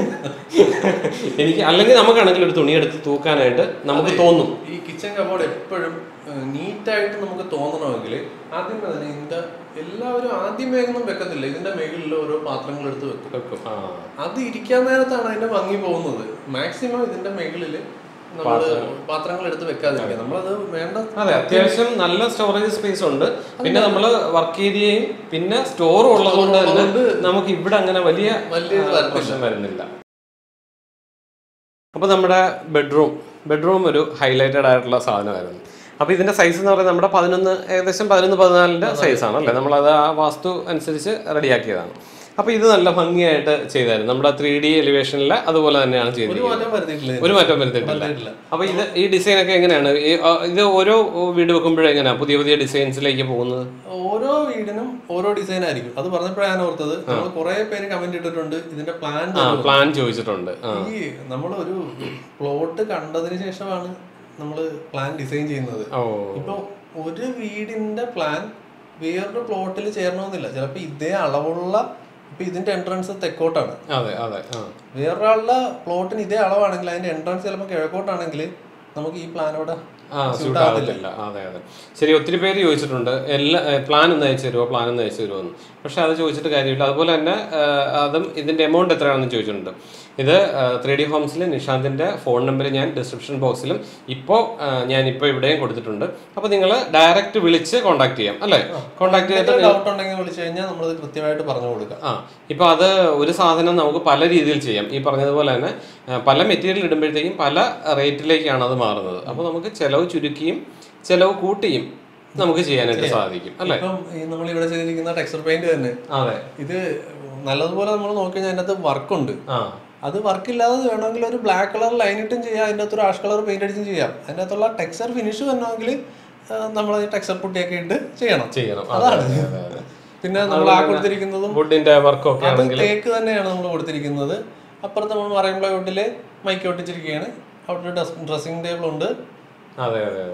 എനിക്ക്. അല്ലെങ്കിൽ നമുക്കാണെങ്കിൽ ഒരു തുണി എടുത്ത് തൂക്കാനായിട്ട് നമുക്ക് തോന്നും. ഈ കിച്ചൺ കബോർഡ് എപ്പോഴും നീറ്റായിട്ട് നമുക്ക് തോന്നണമെങ്കിൽ ആദ്യം തന്നെ ഇതിന്റെ എല്ലാവരും ആദ്യമേ ഒന്നും വെക്കത്തില്ല, ഇതിന്റെ മേഖലയിൽ ഓരോ പാത്രങ്ങൾ എടുത്ത് വെക്കും. അത് ഇരിക്കാൻ നേരത്താണ് അതിന്റെ ഭംഗി പോകുന്നത്. മാക്സിമം ഇതിന്റെ മേഖലയിൽ പാത്രങ്ങൾ എടുത്ത് വെക്കാതിരിക്കുക. നമ്മളത് വേണ്ട. അതെ, അത്യാവശ്യം നല്ല സ്റ്റോറേജ് സ്പേസ് ഉണ്ട്. പിന്നെ നമ്മൾ വർക്ക് ഏരിയയും പിന്നെ സ്റ്റോറും ഉള്ളത് കൊണ്ട് തന്നെ നമുക്ക് ഇവിടെ അങ്ങനെ വലിയ വലിയ പ്രശ്നം വരുന്നില്ല. അപ്പോൾ നമ്മുടെ ബെഡ്റൂം ബെഡ്റൂം ഒരു ഹൈലൈറ്റഡ് ആയിട്ടുള്ള സാധനമായിരുന്നു. അപ്പോൾ ഇതിൻ്റെ സൈസ് എന്ന് പറയുന്നത് നമ്മുടെ പതിനൊന്ന് ഏകദേശം പതിനൊന്ന് പതിനാലിൻ്റെ സൈസാണ് അല്ലേ. നമ്മളത് ആ വാസ്തു അനുസരിച്ച് റെഡിയാക്കിയതാണ്. അപ്പോൾ ഇത് നല്ല ഭംഗിയായിട്ട് ചെയ്തായിരുന്നു. നമ്മുടെ ത്രീ ഡി എലിവേഷനിൽ അതുപോലെ തന്നെയാണ് ചെയ്തിരിക്കുന്നത്. ഒരു മാറ്റം വരുത്തിയിട്ടില്ല. അപ്പോൾ ഇത് ഈ ഡിസൈൻ ഒക്കെ എങ്ങനെയാണ് ഇത് ഓരോ വീട് വെക്കുമ്പോഴും എങ്ങനെയാണ് പുതിയ പുതിയ ഡിസൈൻസിലേക്ക് പോകുന്നത്? ഓരോ വീടിനും ഓരോ ഡിസൈൻ ആയിരിക്കും. അത് പറഞ്ഞപ്പോഴാണ് ഓർത്തത്, നമ്മൾ കുറെ പേര് കമന്റ് ഇട്ടിട്ടുണ്ട് ഇതിന്റെ പ്ലാൻ പ്ലാൻ ചോദിച്ചിട്ടുണ്ട്. ഈ നമ്മൾ ഒരു പ്ലോട്ട് കണ്ടതിന് ശേഷമാണ് നമ്മൾ പ്ലാൻ ഡിസൈൻ ചെയ്യുന്നത്. ഇപ്പൊ ഒരു വീടിന്റെ പ്ലാൻ വേറൊരു പ്ലോട്ടിൽ ചേരണമെന്നില്ല. ചിലപ്പോ ഇതേ അളവുള്ള ഇപ്പൊ ഇതിന്റെ എൻട്രൻസ് തെക്കോട്ടാണ്, വേറൊരാളുടെ പ്ലോട്ടിന് ഇതേ അളവാണെങ്കിൽ അതിന്റെ എൻട്രൻസ് ചിലപ്പോൾ കിഴക്കോട്ടാണെങ്കിൽ നമുക്ക് ഈ പ്ലാനോടെ ആവത്തില്ല. അതെ അതെ ശരി. ഒത്തിരി പേര് ചോദിച്ചിട്ടുണ്ട് എല്ലാ പ്ലാൻ ഒന്ന് അയച്ചു തരുമോ പ്ലാൻ ഒന്ന് അയച്ചു തരുമോ എന്ന്. പക്ഷെ അത് ചോദിച്ചിട്ട് കാര്യമില്ല. അതുപോലെ തന്നെ അതും ഇതിന്റെ എമൗണ്ട് എത്രയാണെന്ന് ചോദിച്ചിട്ടുണ്ട്. ഇത് ത്രീ ഡി ഹോംസിൽ നിഷാന്തിൻ്റെ ഫോൺ നമ്പർ ഞാൻ ഡിസ്ക്രിപ്ഷൻ ബോക്സിലും ഇപ്പോൾ ഞാനിപ്പോൾ ഇവിടെയും കൊടുത്തിട്ടുണ്ട്. അപ്പോൾ നിങ്ങൾ ഡയറക്റ്റ് വിളിച്ച് കോൺടാക്ട് ചെയ്യാം അല്ലേ. കോൺടാക്ട് ചെയ്തിട്ട് ഡൗട്ട് ഉണ്ടെങ്കിൽ വിളിച്ചു കഴിഞ്ഞാൽ നമ്മൾ കൃത്യമായിട്ട് പറഞ്ഞു കൊടുക്കാം. ആ ഇപ്പോൾ അത് ഒരു സാധനം നമുക്ക് പല രീതിയിൽ ചെയ്യാം. ഈ പറഞ്ഞതുപോലെ തന്നെ പല മെറ്റീരിയൽ ഇടുമ്പോഴത്തേക്കും പല റേറ്റിലേക്കാണ് അത് മാറുന്നത്. അപ്പോൾ നമുക്ക് ചിലവ് ചുരുക്കിയും ചിലവ് കൂട്ടിയും നമുക്ക് ചെയ്യാനായിട്ട് സാധിക്കും അല്ലേ. ഇപ്പം നമ്മൾ ഇവിടെ ചെയ്തിരിക്കുന്ന ടെക്സ്ചർ പെയിന്റ് തന്നെ അതെ ഇത് നല്ലതുപോലെ നമ്മൾ നോക്കി കഴിഞ്ഞാൽ അതിനകത്ത് വർക്കുണ്ട്. അത് വർക്കില്ലാതെ വേണമെങ്കിൽ ഒരു ബ്ലാക്ക് കളർ ലൈൻ ഇട്ടും ചെയ്യാം, അതിൻ്റെ അകത്ത് ഒരു ആഷ് കളർ പെയിന്റ് അടിച്ചും ചെയ്യാം. അതിൻ്റെ അകത്തുള്ള ടെക്സ്ചർ ഫിനിഷ് വരണമെങ്കിൽ നമ്മൾ ടെക്സ്ചർ പുട്ടിയൊക്കെ ഇട്ട് ചെയ്യണം ചെയ്യണം അതാണ്. പിന്നെ നമ്മൾ ആ കൊടുത്തിരിക്കുന്നതും തേക്ക് തന്നെയാണ് നമ്മൾ കൊടുത്തിരിക്കുന്നത്. അപ്പുറത്ത് നമ്മൾ മറൈൻ പ്ലൈവുഡില് മൈക്ക് ഒട്ടിച്ചിരിക്കുകയാണ്. അവിടെ ഒരു ഡ്രസ്സിംഗ് ടേബിൾ ഉണ്ട്. അതെ അതെ അതെ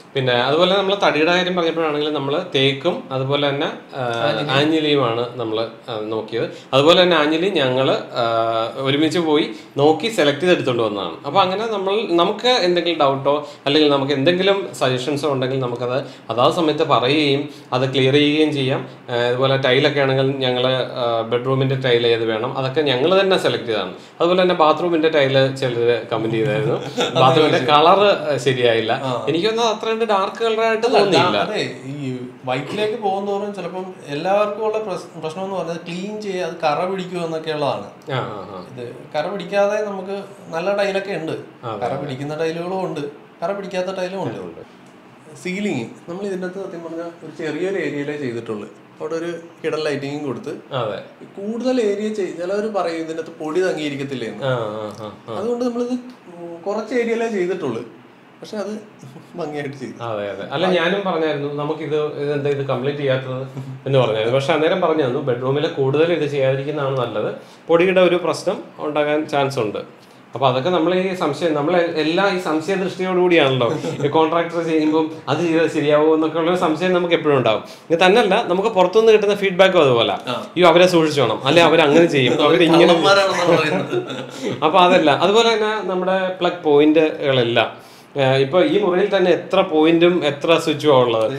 പിന്നെ അതുപോലെ നമ്മൾ തടിയുടെ കാര്യം പറഞ്ഞപ്പോഴാണെങ്കിൽ നമ്മൾ തേക്കും അതുപോലെ തന്നെ ആഞ്ഞിലിയുമാണ് നമ്മൾ നോക്കിയത്. അതുപോലെ തന്നെ ആഞ്ഞിലി ഞങ്ങൾ ഒരുമിച്ച് പോയി നോക്കി സെലക്ട് ചെയ്തെടുത്തുകൊണ്ട് വന്നതാണ്. അപ്പോൾ അങ്ങനെ നമ്മൾ നമുക്ക് എന്തെങ്കിലും ഡൗട്ടോ അല്ലെങ്കിൽ നമുക്ക് എന്തെങ്കിലും സജഷൻസോ ഉണ്ടെങ്കിൽ നമുക്കത് അതാത് സമയത്ത് പറയുകയും അത് ക്ലിയർ ചെയ്യുകയും ചെയ്യാം. അതുപോലെ ടൈലൊക്കെ ആണെങ്കിൽ ഞങ്ങൾ ബെഡ്റൂമിൻ്റെ ടൈൽ ഏത് വേണം അതൊക്കെ ഞങ്ങൾ തന്നെ സെലക്ട് ചെയ്തതാണ്. അതുപോലെ തന്നെ ബാത്റൂമിൻ്റെ ടൈല് ചിലർ കമൻറ്റ് ചെയ്തായിരുന്നു. ബാത്റൂമിൻ്റെ കളറ് ശരിയായില്ല. എനിക്കൊന്നും അത്ര ഡാർക്ക് കളറായിട്ട് തോന്നിയില്ല. അതെ, ഈ വൈറ്റിലേക്ക് പോകുന്നതോറും ചിലപ്പം എല്ലാവർക്കും ഉള്ള പ്രശ്നം എന്ന് പറഞ്ഞത് ക്ലീൻ ചെയ്യുക, അത് കറ പിടിക്കുക എന്നൊക്കെ ഉള്ളതാണ്. ഇത് കറ പിടിക്കാതെ നമുക്ക് നല്ല ടൈലൊക്കെ ഉണ്ട്, കറ പിടിക്കുന്ന ടൈലുകളും ഉണ്ട്, കറ പിടിക്കാത്ത ടൈലും ഉണ്ട്. സീലിംഗ് നമ്മൾ ഇതിൻ്റെ അകത്ത് സത്യം പറഞ്ഞാൽ ഒരു ചെറിയൊരു ഏരിയയിലേ ചെയ്തിട്ടുള്ളൂ. അവിടെ ഒരു ഹിഡൻ ലൈറ്റിങ്ങും കൊടുത്ത് കൂടുതൽ ഏരിയ ചെയ്ത് ചിലവർ പറയും ഇതിൻ്റെ അകത്ത് പൊടി തങ്ങിയിരിക്കത്തില്ലേന്ന്. അതുകൊണ്ട് നമ്മളിത് കുറച്ച് ഏരിയയിലേ ചെയ്തിട്ടുള്ളൂ, പക്ഷെ അത് ഭംഗിയായിട്ട് ചെയ്തു. അതെ അതെ അല്ല ഞാനും പറഞ്ഞായിരുന്നു നമുക്കിത് ഇതെന്താ ഇത് കംപ്ലീറ്റ് ചെയ്യാത്തത് എന്ന് പറഞ്ഞായിരുന്നു. പക്ഷെ അന്നേരം പറഞ്ഞു തന്നു ബെഡ്റൂമിൽ കൂടുതൽ ഇത് ചെയ്യാതിരിക്കുന്നതാണ് നല്ലത്, പൊടിയുടെ ഒരു പ്രശ്നം ഉണ്ടാകാൻ ചാൻസ് ഉണ്ട്. അപ്പൊ അതൊക്കെ നമ്മൾ ഈ സംശയം നമ്മൾ എല്ലാം ഈ സംശയ ദൃഷ്ടിയോടുകൂടിയാണല്ലോ കോൺട്രാക്ടർ ചെയ്യുമ്പോൾ അത് ചെയ്താൽ ശരിയാവോ എന്നൊക്കെ ഉള്ള സംശയം നമുക്ക് എപ്പോഴും ഉണ്ടാവും. ഇത് തന്നെയല്ല നമുക്ക് പുറത്തുനിന്ന് കിട്ടുന്ന ഫീഡ്ബാക്കും അതുപോലെ ഈ അവരെ സൂക്ഷിച്ചോണം അല്ലെ അവരങ്ങനെ ചെയ്യും അവരിങ്ങനെ. അപ്പൊ അതല്ല അതുപോലെ തന്നെ നമ്മുടെ പ്ലഗ് പോയിന്റുകളെല്ലാം ഇപ്പൊ ഈ മുറിയിൽ തന്നെ എത്ര പോയിന്റും എത്ര സ്വിച്ചും ഉള്ളത്.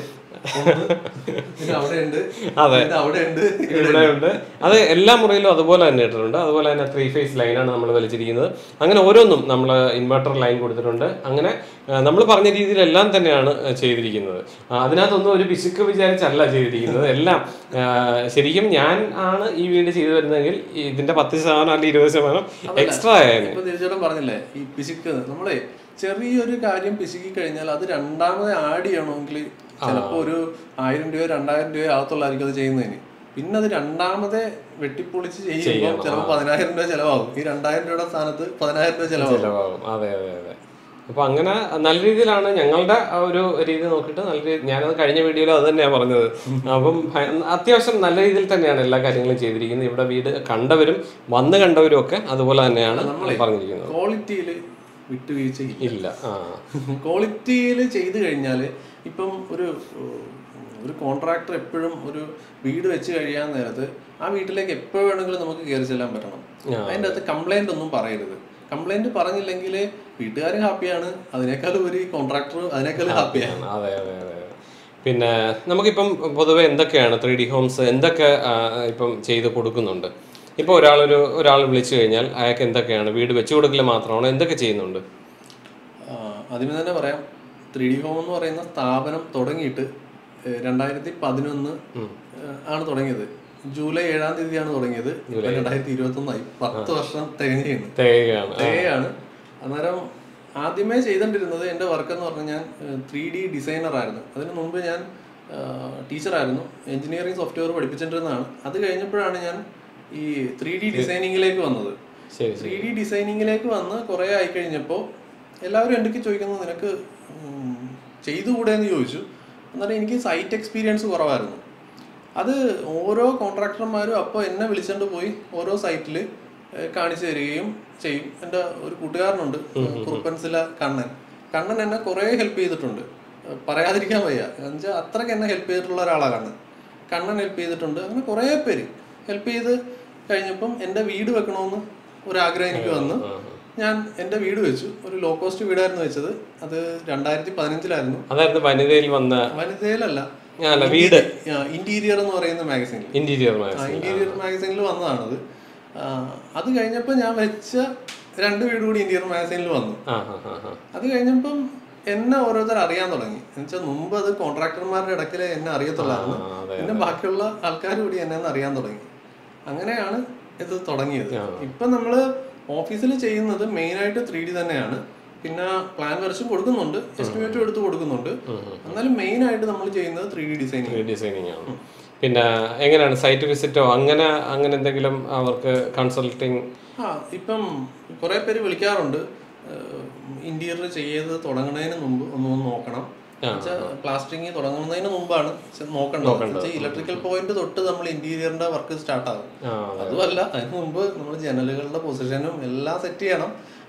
അതെ ഇവിടെ ഉണ്ട്. അത് എല്ലാ മുറിയിലും അതുപോലെ തന്നെ ഇട്ടിട്ടുണ്ട്. അതുപോലെ തന്നെ ത്രീ ഫേസ് ലൈനാണ് നമ്മൾ വലിച്ചിരിക്കുന്നത്. അങ്ങനെ ഓരോന്നും നമ്മൾ ഇൻവെർട്ടർ ലൈൻ കൊടുത്തിട്ടുണ്ട്. അങ്ങനെ നമ്മൾ പറഞ്ഞ രീതിയിലെല്ലാം തന്നെയാണ് ചെയ്തിരിക്കുന്നത്. അതിനകത്തൊന്നും ഒരു പിശുക്ക് വിചാരിച്ചല്ല ചെയ്തിരിക്കുന്നത്. എല്ലാം ശരിക്കും ഞാൻ ആണ് ഈ വീട് ചെയ്തു വരുന്നതെങ്കിൽ ഇതിന്റെ പത്ത് ശതമാനം അല്ലെങ്കിൽ ഇരുപത് ശതമാനം എക്സ്ട്രാ ആയിരുന്നു. തീർച്ചയായിട്ടും പറഞ്ഞില്ലേ ഈ പിശുക്ക് നമ്മളെ ചെറിയൊരു കാര്യം പിശുക്കി കഴിഞ്ഞാൽ അത് രണ്ടാമത് ആഡ് ചെയ്യണമെങ്കിൽ ചിലപ്പോ ഒരു ആയിരം രൂപയോ രണ്ടായിരം രൂപയോ ആകത്തുള്ളായിരിക്കും അത് ചെയ്യുന്നതിന്. പിന്നെ അത് രണ്ടാമത് വെട്ടിപ്പൊളിച്ച് ചെയ്യുമ്പോൾ ചിലപ്പോൾ പതിനായിരം രൂപ ചെലവാകും. ഈ രണ്ടായിരം രൂപയുടെ സ്ഥാനത്ത് പതിനായിരം രൂപ ചെലവാകും. അതെ അതെ അതെ. അപ്പൊ അങ്ങനെ നല്ല രീതിയിലാണ് ഞങ്ങളുടെ ഒരു രീതി നോക്കിയിട്ട് നല്ല രീതി ഞാനത് കഴിഞ്ഞ വീഡിയോയിൽ അത് തന്നെയാണ് പറഞ്ഞത്. അപ്പം അത്യാവശ്യം നല്ല രീതിയിൽ തന്നെയാണ് എല്ലാ കാര്യങ്ങളും ചെയ്തിരിക്കുന്നത്. ഇവിടെ വീട് കണ്ടവരും വന്ന് കണ്ടവരും ഒക്കെ അതുപോലെ തന്നെയാണ് പറഞ്ഞിരിക്കുന്നത്. ക്വാളിറ്റിയിൽ വിട്ടുവീഴ്ച ഇല്ല. ക്വാളിറ്റിയിൽ ചെയ്തു കഴിഞ്ഞാൽ ഇപ്പം ഒരു ഒരു കോൺട്രാക്ടർ എപ്പോഴും ഒരു വീട് വെച്ച് കഴിയാൻ നേരത്ത് ആ വീട്ടിലേക്ക് എപ്പോൾ വേണമെങ്കിലും നമുക്ക് കയറി ചെല്ലാൻ പറ്റണം. അതിൻ്റെ അകത്ത് കംപ്ലൈന്റ് ഒന്നും പറയരുത്. കംപ്ലൈന്റ് പറഞ്ഞില്ലെങ്കിൽ വീട്ടുകാരും ഹാപ്പിയാണ്, അതിനേക്കാളും ഒരു കോൺട്രാക്ടർ അതിനേക്കാളും ഹാപ്പിയാണ്. അതെ അതെ അതെ. പിന്നെ നമുക്കിപ്പം പൊതുവെ എന്തൊക്കെയാണ് ത്രീ ഡി ഹോംസ് എന്തൊക്കെ ഇപ്പം ചെയ്ത് കൊടുക്കുന്നുണ്ട്? ഇപ്പോൾ ഒരാളൊരു ഒരാൾ വിളിച്ചു കഴിഞ്ഞാൽ അയാൾക്ക് എന്തൊക്കെയാണ് വീട് വെച്ചു കൊടുക്കൽ മാത്രമാണോ എന്തൊക്കെ ചെയ്യുന്നുണ്ട്? ആദ്യമേ തന്നെ പറയാം, ത്രീ ഡി ഹോം എന്ന് പറയുന്ന സ്ഥാപനം തുടങ്ങിയിട്ട് രണ്ടായിരത്തി പതിനൊന്ന് ആണ് തുടങ്ങിയത്. ജൂലൈ ഏഴാം തീയതിയാണ് തുടങ്ങിയത്. രണ്ടായിരത്തി ഇരുപത്തി ഒന്നായി, പത്ത് വർഷം തികഞ്ഞാണ് തികയാണ്. അന്നേരം ആദ്യമേ ചെയ്തോണ്ടിരുന്നത് എൻ്റെ വർക്ക് എന്ന് പറഞ്ഞാൽ ഞാൻ ത്രീ ഡി ഡിസൈനർ ആയിരുന്നു. അതിന് മുമ്പ് ഞാൻ ടീച്ചറായിരുന്നു, എഞ്ചിനീയറിംഗ് സോഫ്റ്റ്വെയർ പഠിപ്പിച്ചിട്ടിരുന്നതാണ്. അത് കഴിഞ്ഞപ്പോഴാണ് ഞാൻ ഈ ത്രീ ഡി ഡിസൈനിങ്ങിലേക്ക് വന്നത്. ത്രീ ഡി ഡിസൈനിങ്ങിലേക്ക് വന്ന് കുറേ ആയി കഴിഞ്ഞപ്പോൾ എല്ലാവരും എന്തൊക്കെ ചോദിക്കുന്നത് നിനക്ക് ചെയ്തുകൂടെ എന്ന് ചോദിച്ചു. എന്നാലും എനിക്ക് സൈറ്റ് എക്സ്പീരിയൻസ് കുറവായിരുന്നു. അത് ഓരോ കോൺട്രാക്ടർമാരും അപ്പോൾ എന്നെ വിളിച്ചുകൊണ്ട് പോയി ഓരോ സൈറ്റിൽ കാണിച്ചു തരികയും ചെയ്യും. എൻ്റെ ഒരു കൂട്ടുകാരനുണ്ട്, കുറുപ്പൻസില കണ്ണൻ. കണ്ണൻ എന്നെ കുറേ ഹെൽപ്പ് ചെയ്തിട്ടുണ്ട്, പറയാതിരിക്കാൻ വയ്യ. എന്നുവെച്ചാൽ അത്രയ്ക്ക് എന്നെ ഹെൽപ്പ് ചെയ്തിട്ടുള്ള ഒരാളാണ് കണ്ണൻ. കണ്ണൻ ഹെൽപ്പ് ചെയ്തിട്ടുണ്ട്. അങ്ങനെ കുറേ പേര് ഹെൽപ്പ് ചെയ്ത് കഴിഞ്ഞപ്പം എൻ്റെ വീട് വെക്കണമെന്ന് ഒരാഗ്രഹം എനിക്ക് വന്നു. ഞാൻ എൻ്റെ വീട് വെച്ചു. ഒരു ലോ കോസ്റ്റ് വീടായിരുന്നു വെച്ചത്. അത് രണ്ടായിരത്തി പതിനഞ്ചിലായിരുന്നു. അതായിരുന്നു വനിതയിൽ വന്ന വനിതയിലല്ല വീട് ഇന്റീരിയർ എന്ന് പറയുന്ന മാഗസീനിൽ ഇന്റീരിയർ ഇന്റീരിയർ മാഗസീനിൽ വന്നതാണത്. അത് കഴിഞ്ഞപ്പോൾ ഞാൻ വെച്ച രണ്ട് വീട് കൂടി ഇന്റീരിയർ മാഗസീനിൽ വന്നു. അത് കഴിഞ്ഞപ്പം എന്നെ ഓരോരുത്തർ അറിയാൻ തുടങ്ങി. എന്നുവെച്ചാൽ മുമ്പ് അത് കോൺട്രാക്ടർമാരുടെ ഇടയ്ക്കലേ എന്നെ അറിയത്തുള്ളായിരുന്നു. പിന്നെ ബാക്കിയുള്ള ആൾക്കാർ കൂടി എന്നെ അറിയാൻ തുടങ്ങി. അങ്ങനെയാണ് ഇത് തുടങ്ങിയത്. ഇപ്പൊ നമ്മള് ഓഫീസിൽ ചെയ്യുന്നത് മെയിനായിട്ട് ത്രീ ഡി തന്നെയാണ്. പിന്നെ പ്ലാൻ വരച്ചും കൊടുക്കുന്നുണ്ട്, എസ്റ്റിമേറ്റും എടുത്ത് കൊടുക്കുന്നുണ്ട്. എന്നാലും മെയിൻ ആയിട്ട് നമ്മൾ ചെയ്യുന്നത് ത്രീ ഡി ഡിസൈനിങ് ഡിസൈനിങ് ആണ്. പിന്നെ എങ്ങനെയാണ് സൈറ്റ് വിസിറ്റോ അങ്ങനെ അങ്ങനെ എന്തെങ്കിലും അവർക്ക് കൺസൾട്ടിങ്? ആ ഇപ്പം കുറെ പേര് വിളിക്കാറുണ്ട്. ഇന്റീരിയർ ചെയ്ത് തുടങ്ങുന്നതിന് മുമ്പ് ഒന്ന് നോക്കണം. പ്ലാസ്റ്ററിങ് തുടങ്ങുന്നതിന് മുമ്പാണ് നോക്കേണ്ടത്. ഇലക്ട്രിക്കൽ പോയിന്റ് തൊട്ട് നമ്മൾ ഇന്റീരിയറിന്റെ വർക്ക് സ്റ്റാർട്ട് ആകും. അതുമല്ല, അതിന് മുമ്പ് നമ്മൾ ജനലുകളുടെ പൊസിഷനും എല്ലാം സെറ്റ് ചെയ്യണം.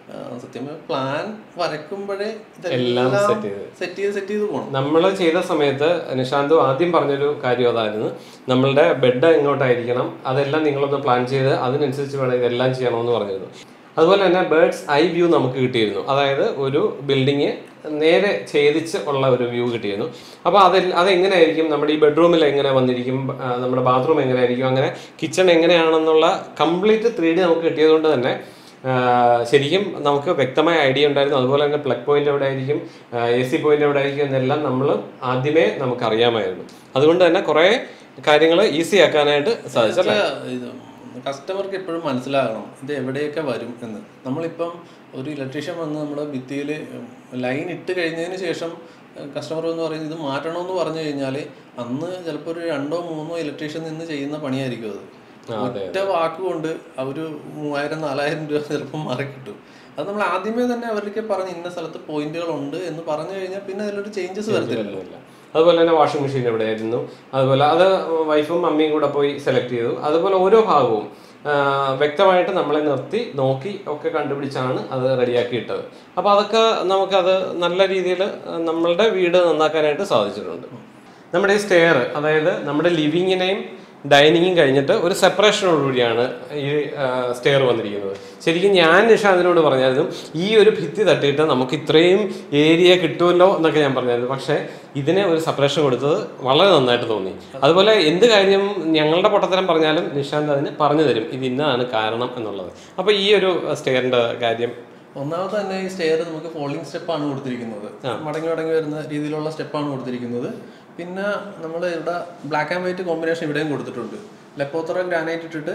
സത്യം പ്ലാൻ വരയ്ക്കുമ്പോഴേ എല്ലാം സെറ്റ് ചെയ്ത് സെറ്റ് ചെയ്ത് സെറ്റ് ചെയ്ത് പോകണം. നമ്മൾ ചെയ്ത സമയത്ത് നിഷാന്ത് ആദ്യം പറഞ്ഞൊരു കാര്യം അതായിരുന്നു, നമ്മളുടെ ബെഡ് എങ്ങോട്ടായിരിക്കണം അതെല്ലാം നിങ്ങളൊന്ന് പ്ലാൻ ചെയ്ത് അതിനനുസരിച്ച് വേണം ഇതെല്ലാം ചെയ്യണമെന്ന് പറഞ്ഞിരുന്നു. അതുപോലെ തന്നെ ബേർഡ്സ് ഐ വ്യൂ നമുക്ക് കിട്ടിയിരുന്നു. അതായത് ഒരു ബിൽഡിങ് നേരെ ഛേദിച്ച് ഉള്ള ഒരു വ്യൂ കിട്ടിയിരുന്നു. അപ്പോൾ അത് അതെങ്ങനെയായിരിക്കും, നമ്മുടെ ഈ ബെഡ്റൂമിൽ എങ്ങനെ വന്നിരിക്കും, നമ്മുടെ ബാത്റൂം എങ്ങനെയായിരിക്കും, അങ്ങനെ കിച്ചൺ എങ്ങനെയാണെന്നുള്ള കംപ്ലീറ്റ് ത്രീ ഡി നമുക്ക് കിട്ടിയത് കൊണ്ട് തന്നെ ശരിക്കും നമുക്ക് വ്യക്തമായ ഐഡിയ ഉണ്ടായിരുന്നു. അതുപോലെ തന്നെ പ്ലഗ് പോയിന്റ് എവിടെ ആയിരിക്കും, എ സി പോയിന്റ് എവിടെ ആയിരിക്കും എന്നെല്ലാം നമ്മൾ ആദ്യമേ നമുക്ക് അറിയാമായിരുന്നു. അതുകൊണ്ട് തന്നെ കുറേ കാര്യങ്ങൾ ഈസി ആക്കാനായിട്ട് സാധിച്ചല്ലേ. കസ്റ്റമർക്ക് എപ്പോഴും മനസ്സിലാകണം ഇത് എവിടെയൊക്കെ വരും എന്ന്. നമ്മളിപ്പം ഒരു ഇലക്ട്രീഷ്യൻ വന്ന് നമ്മുടെ ഭിത്തിയിൽ ലൈൻ ഇട്ട് കഴിഞ്ഞതിന് ശേഷം കസ്റ്റമർ എന്ന് പറയുന്നത് ഇത് മാറ്റണമെന്ന് പറഞ്ഞു കഴിഞ്ഞാൽ അന്ന് ചിലപ്പോൾ ഒരു രണ്ടോ മൂന്നോ ഇലക്ട്രീഷ്യൻ നിന്ന് ചെയ്യുന്ന പണിയായിരിക്കും അത്. ഒറ്റ വാക്കുകൊണ്ട് ഒരു മൂവായിരം നാലായിരം രൂപ ചിലപ്പോൾ മാറി കിട്ടും. അത് നമ്മൾ ആദ്യമേ തന്നെ അവർക്ക് പറഞ്ഞ് ഇന്ന സ്ഥലത്ത് പോയിന്റുകളുണ്ട് എന്ന് പറഞ്ഞു കഴിഞ്ഞാൽ പിന്നെ അതിലൊരു ചേഞ്ചസ് വരത്തില്ലല്ലോ. അതുപോലെ തന്നെ വാഷിംഗ് മെഷീൻ എവിടെയായിരുന്നു, അതുപോലെ അത് വൈഫും അമ്മയും കൂടെ പോയി സെലക്ട് ചെയ്തു. അതുപോലെ ഓരോ ഭാഗവും വ്യക്തമായിട്ട് നമ്മളെ നിർത്തി നോക്കി ഒക്കെ കണ്ടുപിടിച്ചാണ് അത് റെഡിയാക്കി ഇട്ടത്. അപ്പോൾ അതൊക്കെ നമുക്കത് നല്ല രീതിയിൽ നമ്മളുടെ വീട് നന്നാക്കാനായിട്ട് സാധിച്ചിട്ടുണ്ട്. നമ്മുടെ ഈ സ്റ്റെയർ, അതായത് നമ്മുടെ ലിവിങ്ങിനെയും ഡൈനിങ്ങും കഴിഞ്ഞിട്ട് ഒരു സെപ്പറേഷനോടുകൂടിയാണ് ഈ സ്റ്റെയർ വന്നിരിക്കുന്നത്. ശരിക്കും ഞാൻ നിഷാന്തിനോട് പറഞ്ഞായിരുന്നു ഈ ഒരു ഭിത്തി തട്ടിയിട്ട് നമുക്ക് ഇത്രയും ഏരിയ കിട്ടുമല്ലോ എന്നൊക്കെ ഞാൻ പറഞ്ഞായിരുന്നു. പക്ഷേ ഇതിനെ ഒരു സെപ്പറേഷൻ കൊടുത്തത് വളരെ നന്നായിട്ട് തോന്നി. അതുപോലെ എന്ത് കാര്യം ഞങ്ങളുടെ പൊട്ടത്തരം പറഞ്ഞാലും നിഷാന്ത് അതിന് പറഞ്ഞു തരും ഇത് ഇന്നതാണ് കാരണം എന്നുള്ളത്. അപ്പോൾ ഈ ഒരു സ്റ്റെയറിൻ്റെ കാര്യം, ഒന്നാമത് തന്നെ ഈ സ്റ്റെയർ നമുക്ക് ഫോൾഡിംഗ് സ്റ്റെപ്പാണ് കൊടുത്തിരിക്കുന്നത്. മടങ്ങി മടങ്ങി വരുന്ന രീതിയിലുള്ള സ്റ്റെപ്പാണ് കൊടുത്തിരിക്കുന്നത്. പിന്നെ നമ്മൾ ഇവിടെ ബ്ലാക്ക് ആൻഡ് വൈറ്റ് കോമ്പിനേഷൻ ഇവിടെയും കൊടുത്തിട്ടുണ്ട്. ലെപ്പോത്തറ ഗ്രാനൈറ്റ് ഇട്ടിട്ട്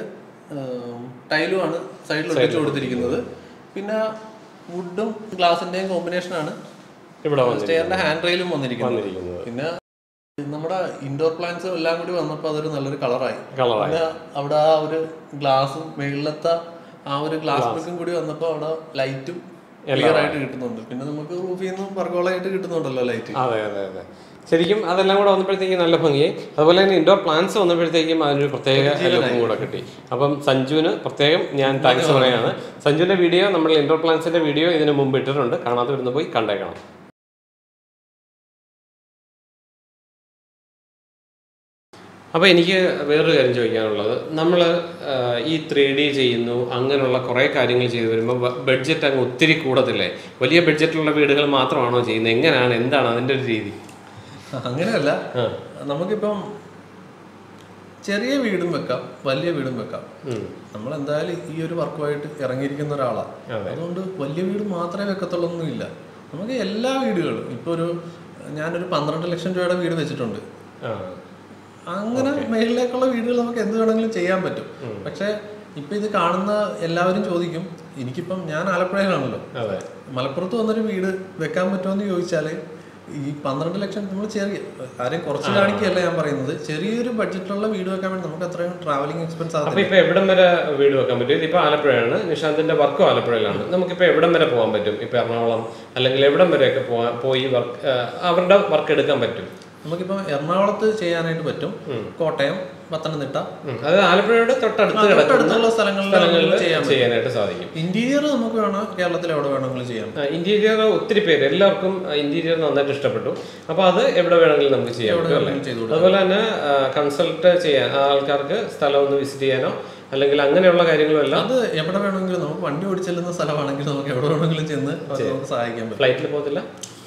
ടൈലുമാണ് സൈഡിൽ ഒട്ടിച്ച് കൊടുത്തിരിക്കുന്നത്. പിന്നെ വുഡും ഗ്ലാസിന്റെയും കോമ്പിനേഷനാണ് സ്റ്റെയറിന്റെ ഹാൻഡ് റെയിലും വന്നിരിക്കുന്നത്. പിന്നെ നമ്മുടെ ഇൻഡോർ പ്ലാന്റ്സ് എല്ലാം കൂടി വന്നപ്പോൾ അതൊരു നല്ലൊരു കളറായി. പിന്നെ അവിടെ ആ ഒരു ഗ്ലാസും മേളിലത്തെ ആ ഒരു ഗ്ലാസ് വർക്കും കൂടി വന്നപ്പോൾ അവിടെ ലൈറ്റും ക്ലിയർ ആയിട്ട് കിട്ടുന്നുണ്ട്. പിന്നെ നമുക്ക് റൂഫിൽ നിന്നും പർഗോളായിട്ട് കിട്ടുന്നുണ്ടല്ലോ ലൈറ്റ്. അതെ അതെ അതെ ശരിക്കും അതെല്ലാം കൂടെ വന്നപ്പോഴത്തേക്കും നല്ല ഭംഗിയായി. അതുപോലെ തന്നെ ഇൻഡോർ പ്ലാന്റ്സ് വന്നപ്പോഴത്തേക്കും അതിനൊരു പ്രത്യേക ലുക്കും കൂടെ കിട്ടി. അപ്പം സഞ്ജുവിന് പ്രത്യേകം ഞാൻ താങ്ക്സ് പറയാണ്. സഞ്ജുവിന്റെ വീഡിയോ, നമ്മൾ ഇൻഡോർ പ്ലാന്റ്സിന്റെ വീഡിയോ ഇതിന് മുമ്പ് ഇട്ടിട്ടുണ്ട്, കാണാതെ വരുന്ന പോയി കണ്ടേക്കണം. അപ്പോൾ എനിക്ക് വേറൊരു കാര്യം ചോദിക്കാനുള്ളത്, നമ്മൾ ഈ ത്രീ ഡി ചെയ്യുന്നു, അങ്ങനെയുള്ള കുറേ കാര്യങ്ങൾ ചെയ്തു വരുമ്പോൾ ബഡ്ജറ്റ് അങ്ങ് ഒത്തിരി കൂടത്തില്ലേ? വലിയ ബഡ്ജറ്റിലുള്ള വീടുകൾ മാത്രമാണോ ചെയ്യുന്നത്? എങ്ങനെയാണ്, എന്താണ് അതിൻ്റെ ഒരു രീതി? അങ്ങനെയല്ല, നമുക്കിപ്പം ചെറിയ വീടും വെക്കാം, വലിയ വീടും വെക്കാം. നമ്മൾ എന്തായാലും ഈ ഒരു വർക്കുമായിട്ട് ഇറങ്ങിയിരിക്കുന്ന ഒരാളാണ്. അതുകൊണ്ട് വലിയ വീട് മാത്രമേ വെക്കത്തുള്ളൊന്നുമില്ല. നമുക്ക് എല്ലാ വീടുകളും ഇപ്പോൾ ഒരു ഞാനൊരു പന്ത്രണ്ട് ലക്ഷം രൂപയുടെ വീട് വെച്ചിട്ടുണ്ട്. അങ്ങനെ മേളിലേക്കുള്ള വീടുകൾ നമുക്ക് എന്ത് വേണമെങ്കിലും ചെയ്യാൻ പറ്റും. പക്ഷെ ഇപ്പൊ ഇത് കാണുന്ന എല്ലാവരും ചോദിക്കും, എനിക്കിപ്പം ഞാൻ ആലപ്പുഴയിലാണല്ലോ, മലപ്പുറത്ത് വന്നൊരു വീട് വെക്കാൻ പറ്റുമോ എന്ന് ചോദിച്ചാല് ഈ പന്ത്രണ്ട് ലക്ഷം നമ്മൾ ചെറിയ ആരെയും കുറച്ച് കാണിക്കുകയല്ല ഞാൻ പറയുന്നത്, ചെറിയൊരു ബഡ്ജറ്റിലുള്ള വീട് വെക്കാൻ വേണ്ടി നമുക്ക് അത്രയും ട്രാവലിംഗ് എക്സ്പെൻസ് ആകും. ഇപ്പൊ എവിടം വരെ വീട് വെക്കാൻ പറ്റും? ഇതിപ്പോ ആലപ്പുഴയാണ്, നിഷാന്തിന്റെ വർക്കും ആലപ്പുഴയിലാണ്. നമുക്കിപ്പോ എവിടം വരെ പോകാൻ പറ്റും? ഇപ്പൊ എറണാകുളം അല്ലെങ്കിൽ എവിടം വരെയൊക്കെ പോയി വർക്ക് അവരുടെ വർക്ക് എടുക്കാൻ പറ്റും? നമുക്കിപ്പോൾ എറണാകുളത്ത് ചെയ്യാനായിട്ട് പറ്റും, കോട്ടയം, പത്തനംതിട്ട, അത് ആലപ്പുഴയുടെ തൊട്ടടുത്തുള്ള സ്ഥലങ്ങളിൽ ചെയ്യാനായിട്ട് സാധിക്കും. ഇന്റീരിയർ നമുക്ക് വേണം കേരളത്തിൽ എവിടെ വേണമെങ്കിലും ചെയ്യാം. ഇന്റീരിയർ ഒത്തിരി പേര് എല്ലാവർക്കും ഇന്റീരിയർ നന്നായിട്ട് ഇഷ്ടപ്പെട്ടു. അപ്പൊ അത് എവിടെ വേണമെങ്കിലും നമുക്ക് ചെയ്യാം. അതുപോലെ തന്നെ കൺസൾട്ട് ചെയ്യാൻ ആൾക്കാർക്ക് സ്ഥലം ഒന്ന് വിസിറ്റ് ചെയ്യാനോ അല്ലെങ്കിൽ അങ്ങനെയുള്ള കാര്യങ്ങളും എല്ലാം അത് എവിടെ വേണമെങ്കിലും, നമുക്ക് വണ്ടി ഓടിച്ചെല്ലുന്ന സ്ഥലമാണെങ്കിൽ നമുക്ക് എവിടെ വേണമെങ്കിലും ചെന്ന് നമുക്ക് സഹായിക്കാൻ പറ്റും. ഫ്ലൈറ്റിൽ പോകത്തില്ല?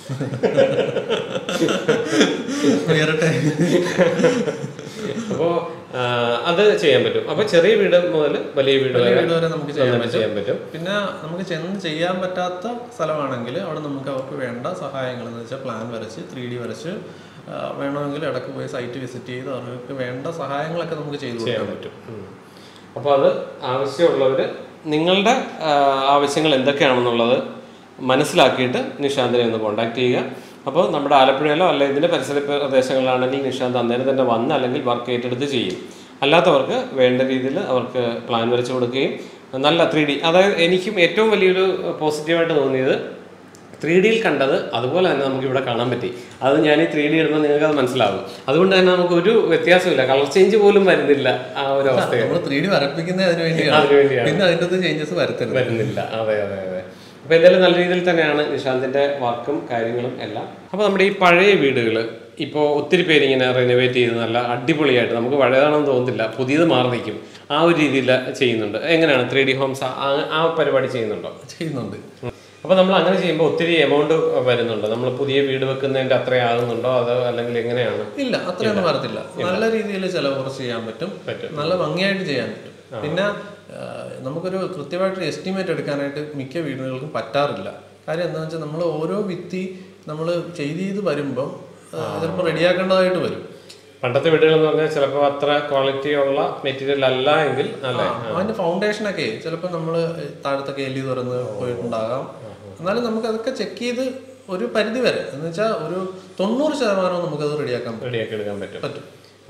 അപ്പോൾ അത് ചെയ്യാൻ പറ്റും. അപ്പൊ ചെറിയ വീട് മുതൽ വലിയ വീട് വരെ നമുക്ക് ചെയ്യാൻ പറ്റും. പിന്നെ നമുക്ക് ചെന്ന് ചെയ്യാൻ പറ്റാത്ത സ്ഥലമാണെങ്കിൽ അവിടെ നമുക്ക് അവർക്ക് വേണ്ട സഹായങ്ങൾ എന്ന് വെച്ചാൽ പ്ലാൻ വരച്ച് ത്രീ ഡി വരച്ച് വേണമെങ്കിൽ ഇടയ്ക്ക് പോയി സൈറ്റ് വിസിറ്റ് ചെയ്ത് അവർക്ക് വേണ്ട സഹായങ്ങളൊക്കെ നമുക്ക് ചെയ്തു കൊടുക്കാൻ പറ്റും. അപ്പോൾ അത് ആവശ്യമുള്ളവർ നിങ്ങളുടെ ആവശ്യങ്ങൾ എന്തൊക്കെയാണെന്നുള്ളത് മനസ്സിലാക്കിയിട്ട് നിഷാന്തിനെ ഒന്ന് കോൺടാക്ട് ചെയ്യുക. അപ്പോൾ നമ്മുടെ ആലപ്പുഴയിലോ അല്ലെങ്കിൽ ഇതിൻ്റെ പരിസര പ്രദേശങ്ങളിലാണെങ്കിൽ നിഷാന്ത് അന്നേരം തന്നെ വന്ന് അല്ലെങ്കിൽ വർക്ക് ഏറ്റെടുത്ത് ചെയ്യും. അല്ലാത്തവർക്ക് വേണ്ട രീതിയിൽ അവർക്ക് പ്ലാൻ വരച്ച് കൊടുക്കുകയും നല്ല ത്രീ ഡി, അതായത് എനിക്കും ഏറ്റവും വലിയൊരു പോസിറ്റീവായിട്ട് തോന്നിയത് ത്രീ ഡിയിൽ കണ്ടത് അതുപോലെ തന്നെ നമുക്ക് ഇവിടെ കാണാൻ പറ്റി. അത് ഞാൻ ഈ ത്രീ ഡി ഇടുമ്പോൾ നിങ്ങൾക്ക് അത് മനസ്സിലാവും. അതുകൊണ്ട് തന്നെ നമുക്ക് ഒരു വ്യത്യാസമില്ല, കളർ ചേഞ്ച് പോലും വരുന്നില്ല. ആ ഒരു അവസ്ഥ ത്രീ ഡി വരപ്പിക്കുന്നത് അതിന് വേണ്ടിയാണ്, പിന്നെ അതിൻ്റെ ചേഞ്ചസ് വരുന്നില്ല. അതെ അതെ അതെ അപ്പോൾ എന്തായാലും നല്ല രീതിയിൽ തന്നെയാണ് നിഷാന്തിൻ്റെ വർക്കും കാര്യങ്ങളും എല്ലാം. അപ്പോൾ നമ്മുടെ ഈ പഴയ വീടുകൾ ഇപ്പോൾ ഒത്തിരി പേര് ഇങ്ങനെ റിനോവേറ്റ് ചെയ്ത് നല്ല അടിപൊളിയായിട്ട് നമുക്ക് പഴയതാണെന്ന് തോന്നുന്നില്ല, പുതിയത് മാറി നിൽക്കും, ആ ഒരു രീതിയിൽ ചെയ്യുന്നുണ്ട്. എങ്ങനെയാണ് ത്രീ ഡി ഹോംസ് ആ പരിപാടി ചെയ്യുന്നുണ്ടോ? ചെയ്യുന്നുണ്ട്. അപ്പോൾ നമ്മൾ അങ്ങനെ ചെയ്യുമ്പോൾ ഒത്തിരി എമൗണ്ട് വരുന്നുണ്ട്. നമ്മൾ പുതിയ വീട് വെക്കുന്നതിൻ്റെ അത്രയും ആകുന്നുണ്ടോ അതോ അല്ലെങ്കിൽ എങ്ങനെയാണ്? ഇല്ല, അത്രയൊന്നും വരത്തില്ല. നല്ല രീതിയിൽ ചിലവ് കുറച്ച് ചെയ്യാൻ പറ്റും, നല്ല ഭംഗിയായിട്ട് ചെയ്യാൻ പറ്റും. പിന്നെ നമുക്കൊരു കൃത്യമായിട്ടൊരു എസ്റ്റിമേറ്റ് എടുക്കാനായിട്ട് മിക്ക വീടുകൾക്കും പറ്റാറില്ല. കാര്യം എന്താണെന്ന് വെച്ചാൽ നമ്മൾ ഓരോ ഭിത്തി നമ്മൾ ചെയ്ത് ചെയ്ത് വരുമ്പം ചിലപ്പോൾ റെഡിയാക്കേണ്ടതായിട്ട് വരും. പണ്ടത്തെ വീടുകൾ എന്ന് പറഞ്ഞാൽ ചിലപ്പോൾ അത്ര ക്വാളിറ്റി ഉള്ള മെറ്റീരിയൽ അല്ല എങ്കിൽ അതിന്റെ ഫൗണ്ടേഷനൊക്കെ ചിലപ്പോൾ നമ്മൾ താഴത്തൊക്കെ എല്ലി തുറന്ന് പോയിട്ടുണ്ടാകാം. എന്നാലും നമുക്കതൊക്കെ ചെക്ക് ചെയ്ത് ഒരു പരിധി വരെ എന്ന് വെച്ചാൽ ഒരു തൊണ്ണൂറ് ശതമാനവും നമുക്കത് റെഡിയാക്കാൻ റെഡിയാക്കി എടുക്കാൻ പറ്റും പറ്റും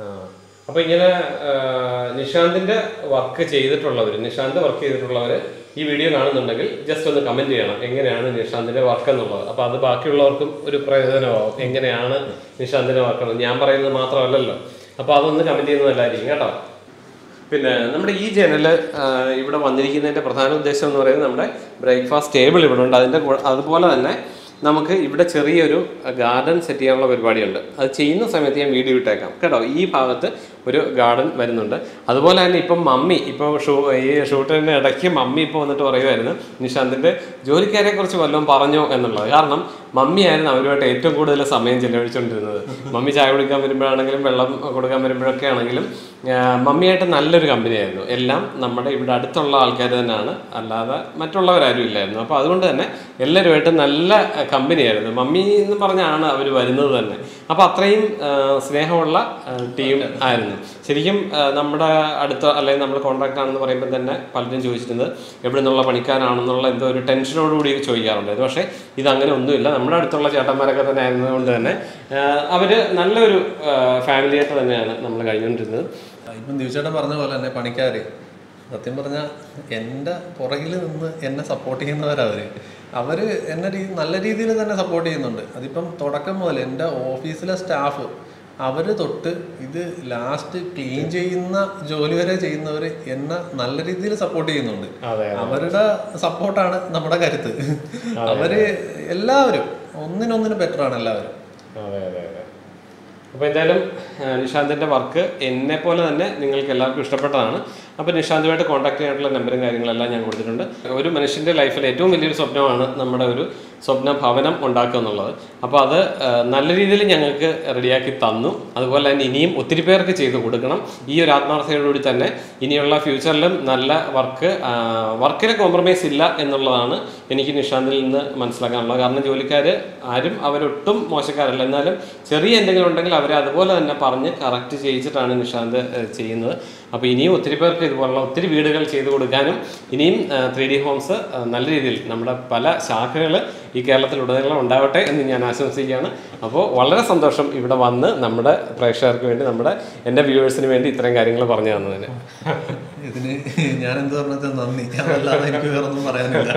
അപ്പോൾ ഇങ്ങനെ നിഷാന്തിന്റെ വർക്ക് ചെയ്തിട്ടുള്ളവർ നിഷാന്ത് വർക്ക് ചെയ്തിട്ടുള്ളവർ ഈ വീഡിയോ കാണുന്നുണ്ടെങ്കിൽ ജസ്റ്റ് ഒന്ന് കമന്റ് ചെയ്യണം എങ്ങനെയാണ് നിഷാന്തിന്റെ വർക്ക് എന്നുള്ളത്. അപ്പോൾ അത് ബാക്കിയുള്ളവർക്കും ഒരു പ്രയോജനമാവും. എങ്ങനെയാണ് നിഷാന്തിന്റെ വർക്ക് എന്ന് ഞാൻ പറയുന്നത് മാത്രമല്ലല്ലോ. അപ്പോൾ അതൊന്ന് കമന്റ് ചെയ്യുന്നത് നല്ലതായിരിക്കും കേട്ടോ. പിന്നെ നമ്മുടെ ഈ ജനല് ഇവിടെ വന്നിരിക്കുന്നതിന്റെ പ്രധാന ഉദ്ദേശം എന്ന് പറയുന്നത് നമ്മുടെ ബ്രേക്ക്ഫാസ്റ്റ് ടേബിൾ ഇവിടെ ഉണ്ട്. അതിന്റെ അതുപോലെ തന്നെ നമുക്ക് ഇവിടെ ചെറിയൊരു ഗാർഡൻ സെറ്റ് ചെയ്യാനുള്ള പരിപാടിയുണ്ട്. അത് ചെയ്യുന്ന സമയത്ത് ഞാൻ വീഡിയോ ഇട്ടേക്കാം കേട്ടോ. ഈ ഭാഗത്ത് ഒരു ഗാർഡൻ വരുന്നുണ്ട്. അതുപോലെ തന്നെ ഇപ്പം മമ്മി ഇപ്പോൾ ഷൂ ഈ ഷൂട്ടിൻ്റെ ഇടയ്ക്ക് മമ്മി ഇപ്പോൾ വന്നിട്ട് പറയുമായിരുന്നു നിഷാന്തിൻ്റെ ജോലിക്കാരെ കുറിച്ച് വല്ലതും പറഞ്ഞോ എന്നുള്ളത്. കാരണം മമ്മിയായിരുന്നു അവരുമായിട്ട് ഏറ്റവും കൂടുതൽ സമയം ചെലവഴിച്ചുകൊണ്ടിരുന്നത്. മമ്മി ചായ കുടിക്കാൻ വരുമ്പോഴാണെങ്കിലും വെള്ളം കൊടുക്കാൻ വരുമ്പോഴൊക്കെ ആണെങ്കിലും മമ്മിയായിട്ട് നല്ലൊരു കമ്പനിയായിരുന്നു. എല്ലാം നമ്മുടെ ഇവിടെ അടുത്തുള്ള ആൾക്കാർ തന്നെയാണ്, അല്ലാതെ മറ്റുള്ളവരാരും ഇല്ലായിരുന്നു. അപ്പോൾ അതുകൊണ്ട് തന്നെ എല്ലാവരുമായിട്ട് നല്ല കമ്പനിയായിരുന്നു. മമ്മി എന്ന് പറഞ്ഞാണ് അവർ വരുന്നത് തന്നെ. അപ്പോൾ അത്രയും സ്നേഹമുള്ള ടീം ആയിരുന്നു. ശരിക്കും നമ്മുടെ അടുത്ത അല്ലെങ്കിൽ നമ്മൾ കോൺട്രാക്ട് ആണെന്ന് പറയുമ്പോൾ തന്നെ പലരും ചോദിച്ചിരുന്നത് എവിടെ നിന്നുള്ള പണിക്കാരാണെന്നുള്ള എന്തോ ഒരു ടെൻഷനോടുകൂടി ചോദിക്കാറുണ്ടായിരുന്നു. പക്ഷേ ഇതങ്ങനെ ഒന്നുമില്ല. നമ്മുടെ അടുത്തുള്ള ചേട്ടന്മാരൊക്കെ തന്നെ ആയിരുന്നതുകൊണ്ട് തന്നെ അവർ നല്ലൊരു ഫാമിലിയായിട്ട് തന്നെയാണ് നമ്മൾ കഴിഞ്ഞുകൊണ്ടിരുന്നത്. ഇപ്പം ദിവസേട്ടൻ പറഞ്ഞ പോലെ തന്നെ പണിക്കാർ സത്യം പറഞ്ഞാൽ എൻ്റെ പുറകിൽ നിന്ന് എന്നെ സപ്പോർട്ട് ചെയ്യുന്നവരവർ അവർ എന്നെ രീതി നല്ല രീതിയിൽ തന്നെ സപ്പോർട്ട് ചെയ്യുന്നുണ്ട്. അതിപ്പം തുടക്കം മുതൽ എൻ്റെ ഓഫീസിലെ സ്റ്റാഫ് അവർ തൊട്ട് ഇത് ലാസ്റ്റ് ക്ലീൻ ചെയ്യുന്ന ജോലി വരെ ചെയ്യുന്നവർ എന്നെ നല്ല രീതിയിൽ സപ്പോർട്ട് ചെയ്യുന്നുണ്ട്. അവരുടെ സപ്പോർട്ടാണ് നമ്മുടെ കരുത്ത്. അവര് എല്ലാവരും ഒന്നിനൊന്നിനും ബെറ്ററാണ് എല്ലാവരും. അതെ അതെ അതെ. അപ്പോൾ എന്തായാലും നിഷാന്തിൻ്റെ വർക്ക് എന്നെ പോലെ തന്നെ നിങ്ങൾക്ക് എല്ലാവർക്കും ഇഷ്ടപ്പെട്ടതാണ്. അപ്പോൾ നിഷാന്തുമായിട്ട് കോൺടാക്ട് ചെയ്യാനുള്ള നമ്പറും കാര്യങ്ങളെല്ലാം ഞാൻ കൊടുത്തിട്ടുണ്ട്. ഒരു മനുഷ്യൻ്റെ ലൈഫിൽ ഏറ്റവും വലിയൊരു സ്വപ്നമാണ് നമ്മുടെ ഒരു സ്വപ്ന ഭവനം ഉണ്ടാക്കുക എന്നുള്ളത്. അപ്പോൾ അത് നല്ല രീതിയിൽ ഞങ്ങൾക്ക് റെഡിയാക്കി തന്നു. അതുപോലെ തന്നെ ഇനിയും ഒത്തിരി പേർക്ക് ചെയ്ത് കൊടുക്കണം. ഈ ഒരു ആത്മാർത്ഥതയോടുകൂടി തന്നെ ഇനിയുള്ള ഫ്യൂച്ചറിലും നല്ല വർക്ക് വർക്കിന് കോംപ്രമൈസ് ഇല്ല എന്നുള്ളതാണ് എനിക്ക് നിഷാന്തിൽ നിന്ന് മനസ്സിലാക്കാനുള്ളത്. കാരണം ജോലിക്കാർ ആരും അവരൊട്ടും മോശക്കാരല്ല. എന്നാലും ചെറിയ എന്തെങ്കിലും ഉണ്ടെങ്കിൽ അവരെ അതുപോലെ തന്നെ പറഞ്ഞ് കറക്റ്റ് ചെയ്യിച്ചിട്ടാണ് നിഷാന്ത് ചെയ്യുന്നത്. അപ്പോൾ ഇനിയും ഒത്തിരി പേർക്ക് ഇതുപോലുള്ള ഒത്തിരി വീടുകൾ ചെയ്തു കൊടുക്കാനും ഇനിയും ത്രീ ഡി ഹോംസ് നല്ല രീതിയിൽ നമ്മുടെ പല ശാഖകൾ ഈ കേരളത്തിലുടനീളം ഉണ്ടാവട്ടെ എന്ന് ഞാൻ ആശംസിക്കുകയാണ്. അപ്പോൾ വളരെ സന്തോഷം ഇവിടെ വന്ന് നമ്മുടെ പ്രേക്ഷകർക്ക് വേണ്ടി നമ്മുടെ എൻ്റെ വ്യൂവേഴ്സിന് വേണ്ടി ഇത്രയും കാര്യങ്ങൾ പറഞ്ഞു തന്നതിന്. ഇതിന് ഞാൻ എന്ത് പറഞ്ഞാൽ നന്ദി. അതല്ലാതെ എനിക്ക് വേറൊന്നും പറയാനില്ല.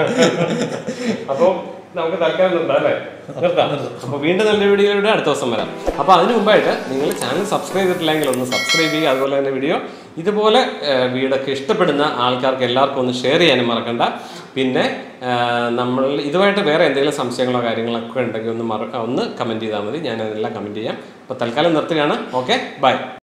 അപ്പോൾ നമുക്ക് തൽക്കാലം നിർത്താം അല്ലേ? നിർത്താം. അപ്പോൾ വീണ്ടും നല്ല വീഡിയോയിലൂടെ അടുത്ത ദിവസം വരാം. അപ്പോൾ അതിന് മുമ്പായിട്ട് നിങ്ങൾ ചാനൽ സബ്സ്ക്രൈബ് ചെയ്തിട്ടില്ലെങ്കിൽ ഒന്ന് സബ്സ്ക്രൈബ് ചെയ്യുക. അതുപോലെ തന്നെ വീഡിയോ ഇതുപോലെ വീടൊക്കെ ഇഷ്ടപ്പെടുന്ന ആൾക്കാർക്ക് എല്ലാവർക്കും ഒന്ന് ഷെയർ ചെയ്യാനും മറക്കണ്ട. പിന്നെ നമ്മൾ ഇതുമായിട്ട് വേറെ എന്തെങ്കിലും സംശയങ്ങളോ കാര്യങ്ങളൊക്കെ ഉണ്ടെങ്കിൽ ഒന്ന് മറ ഒന്ന് കമൻറ്റ് ചെയ്താൽ മതി. ഞാൻ അതെല്ലാം കമൻറ്റ് ചെയ്യാം. അപ്പോൾ തൽക്കാലം നിർത്തുകയാണ്. Okay, by.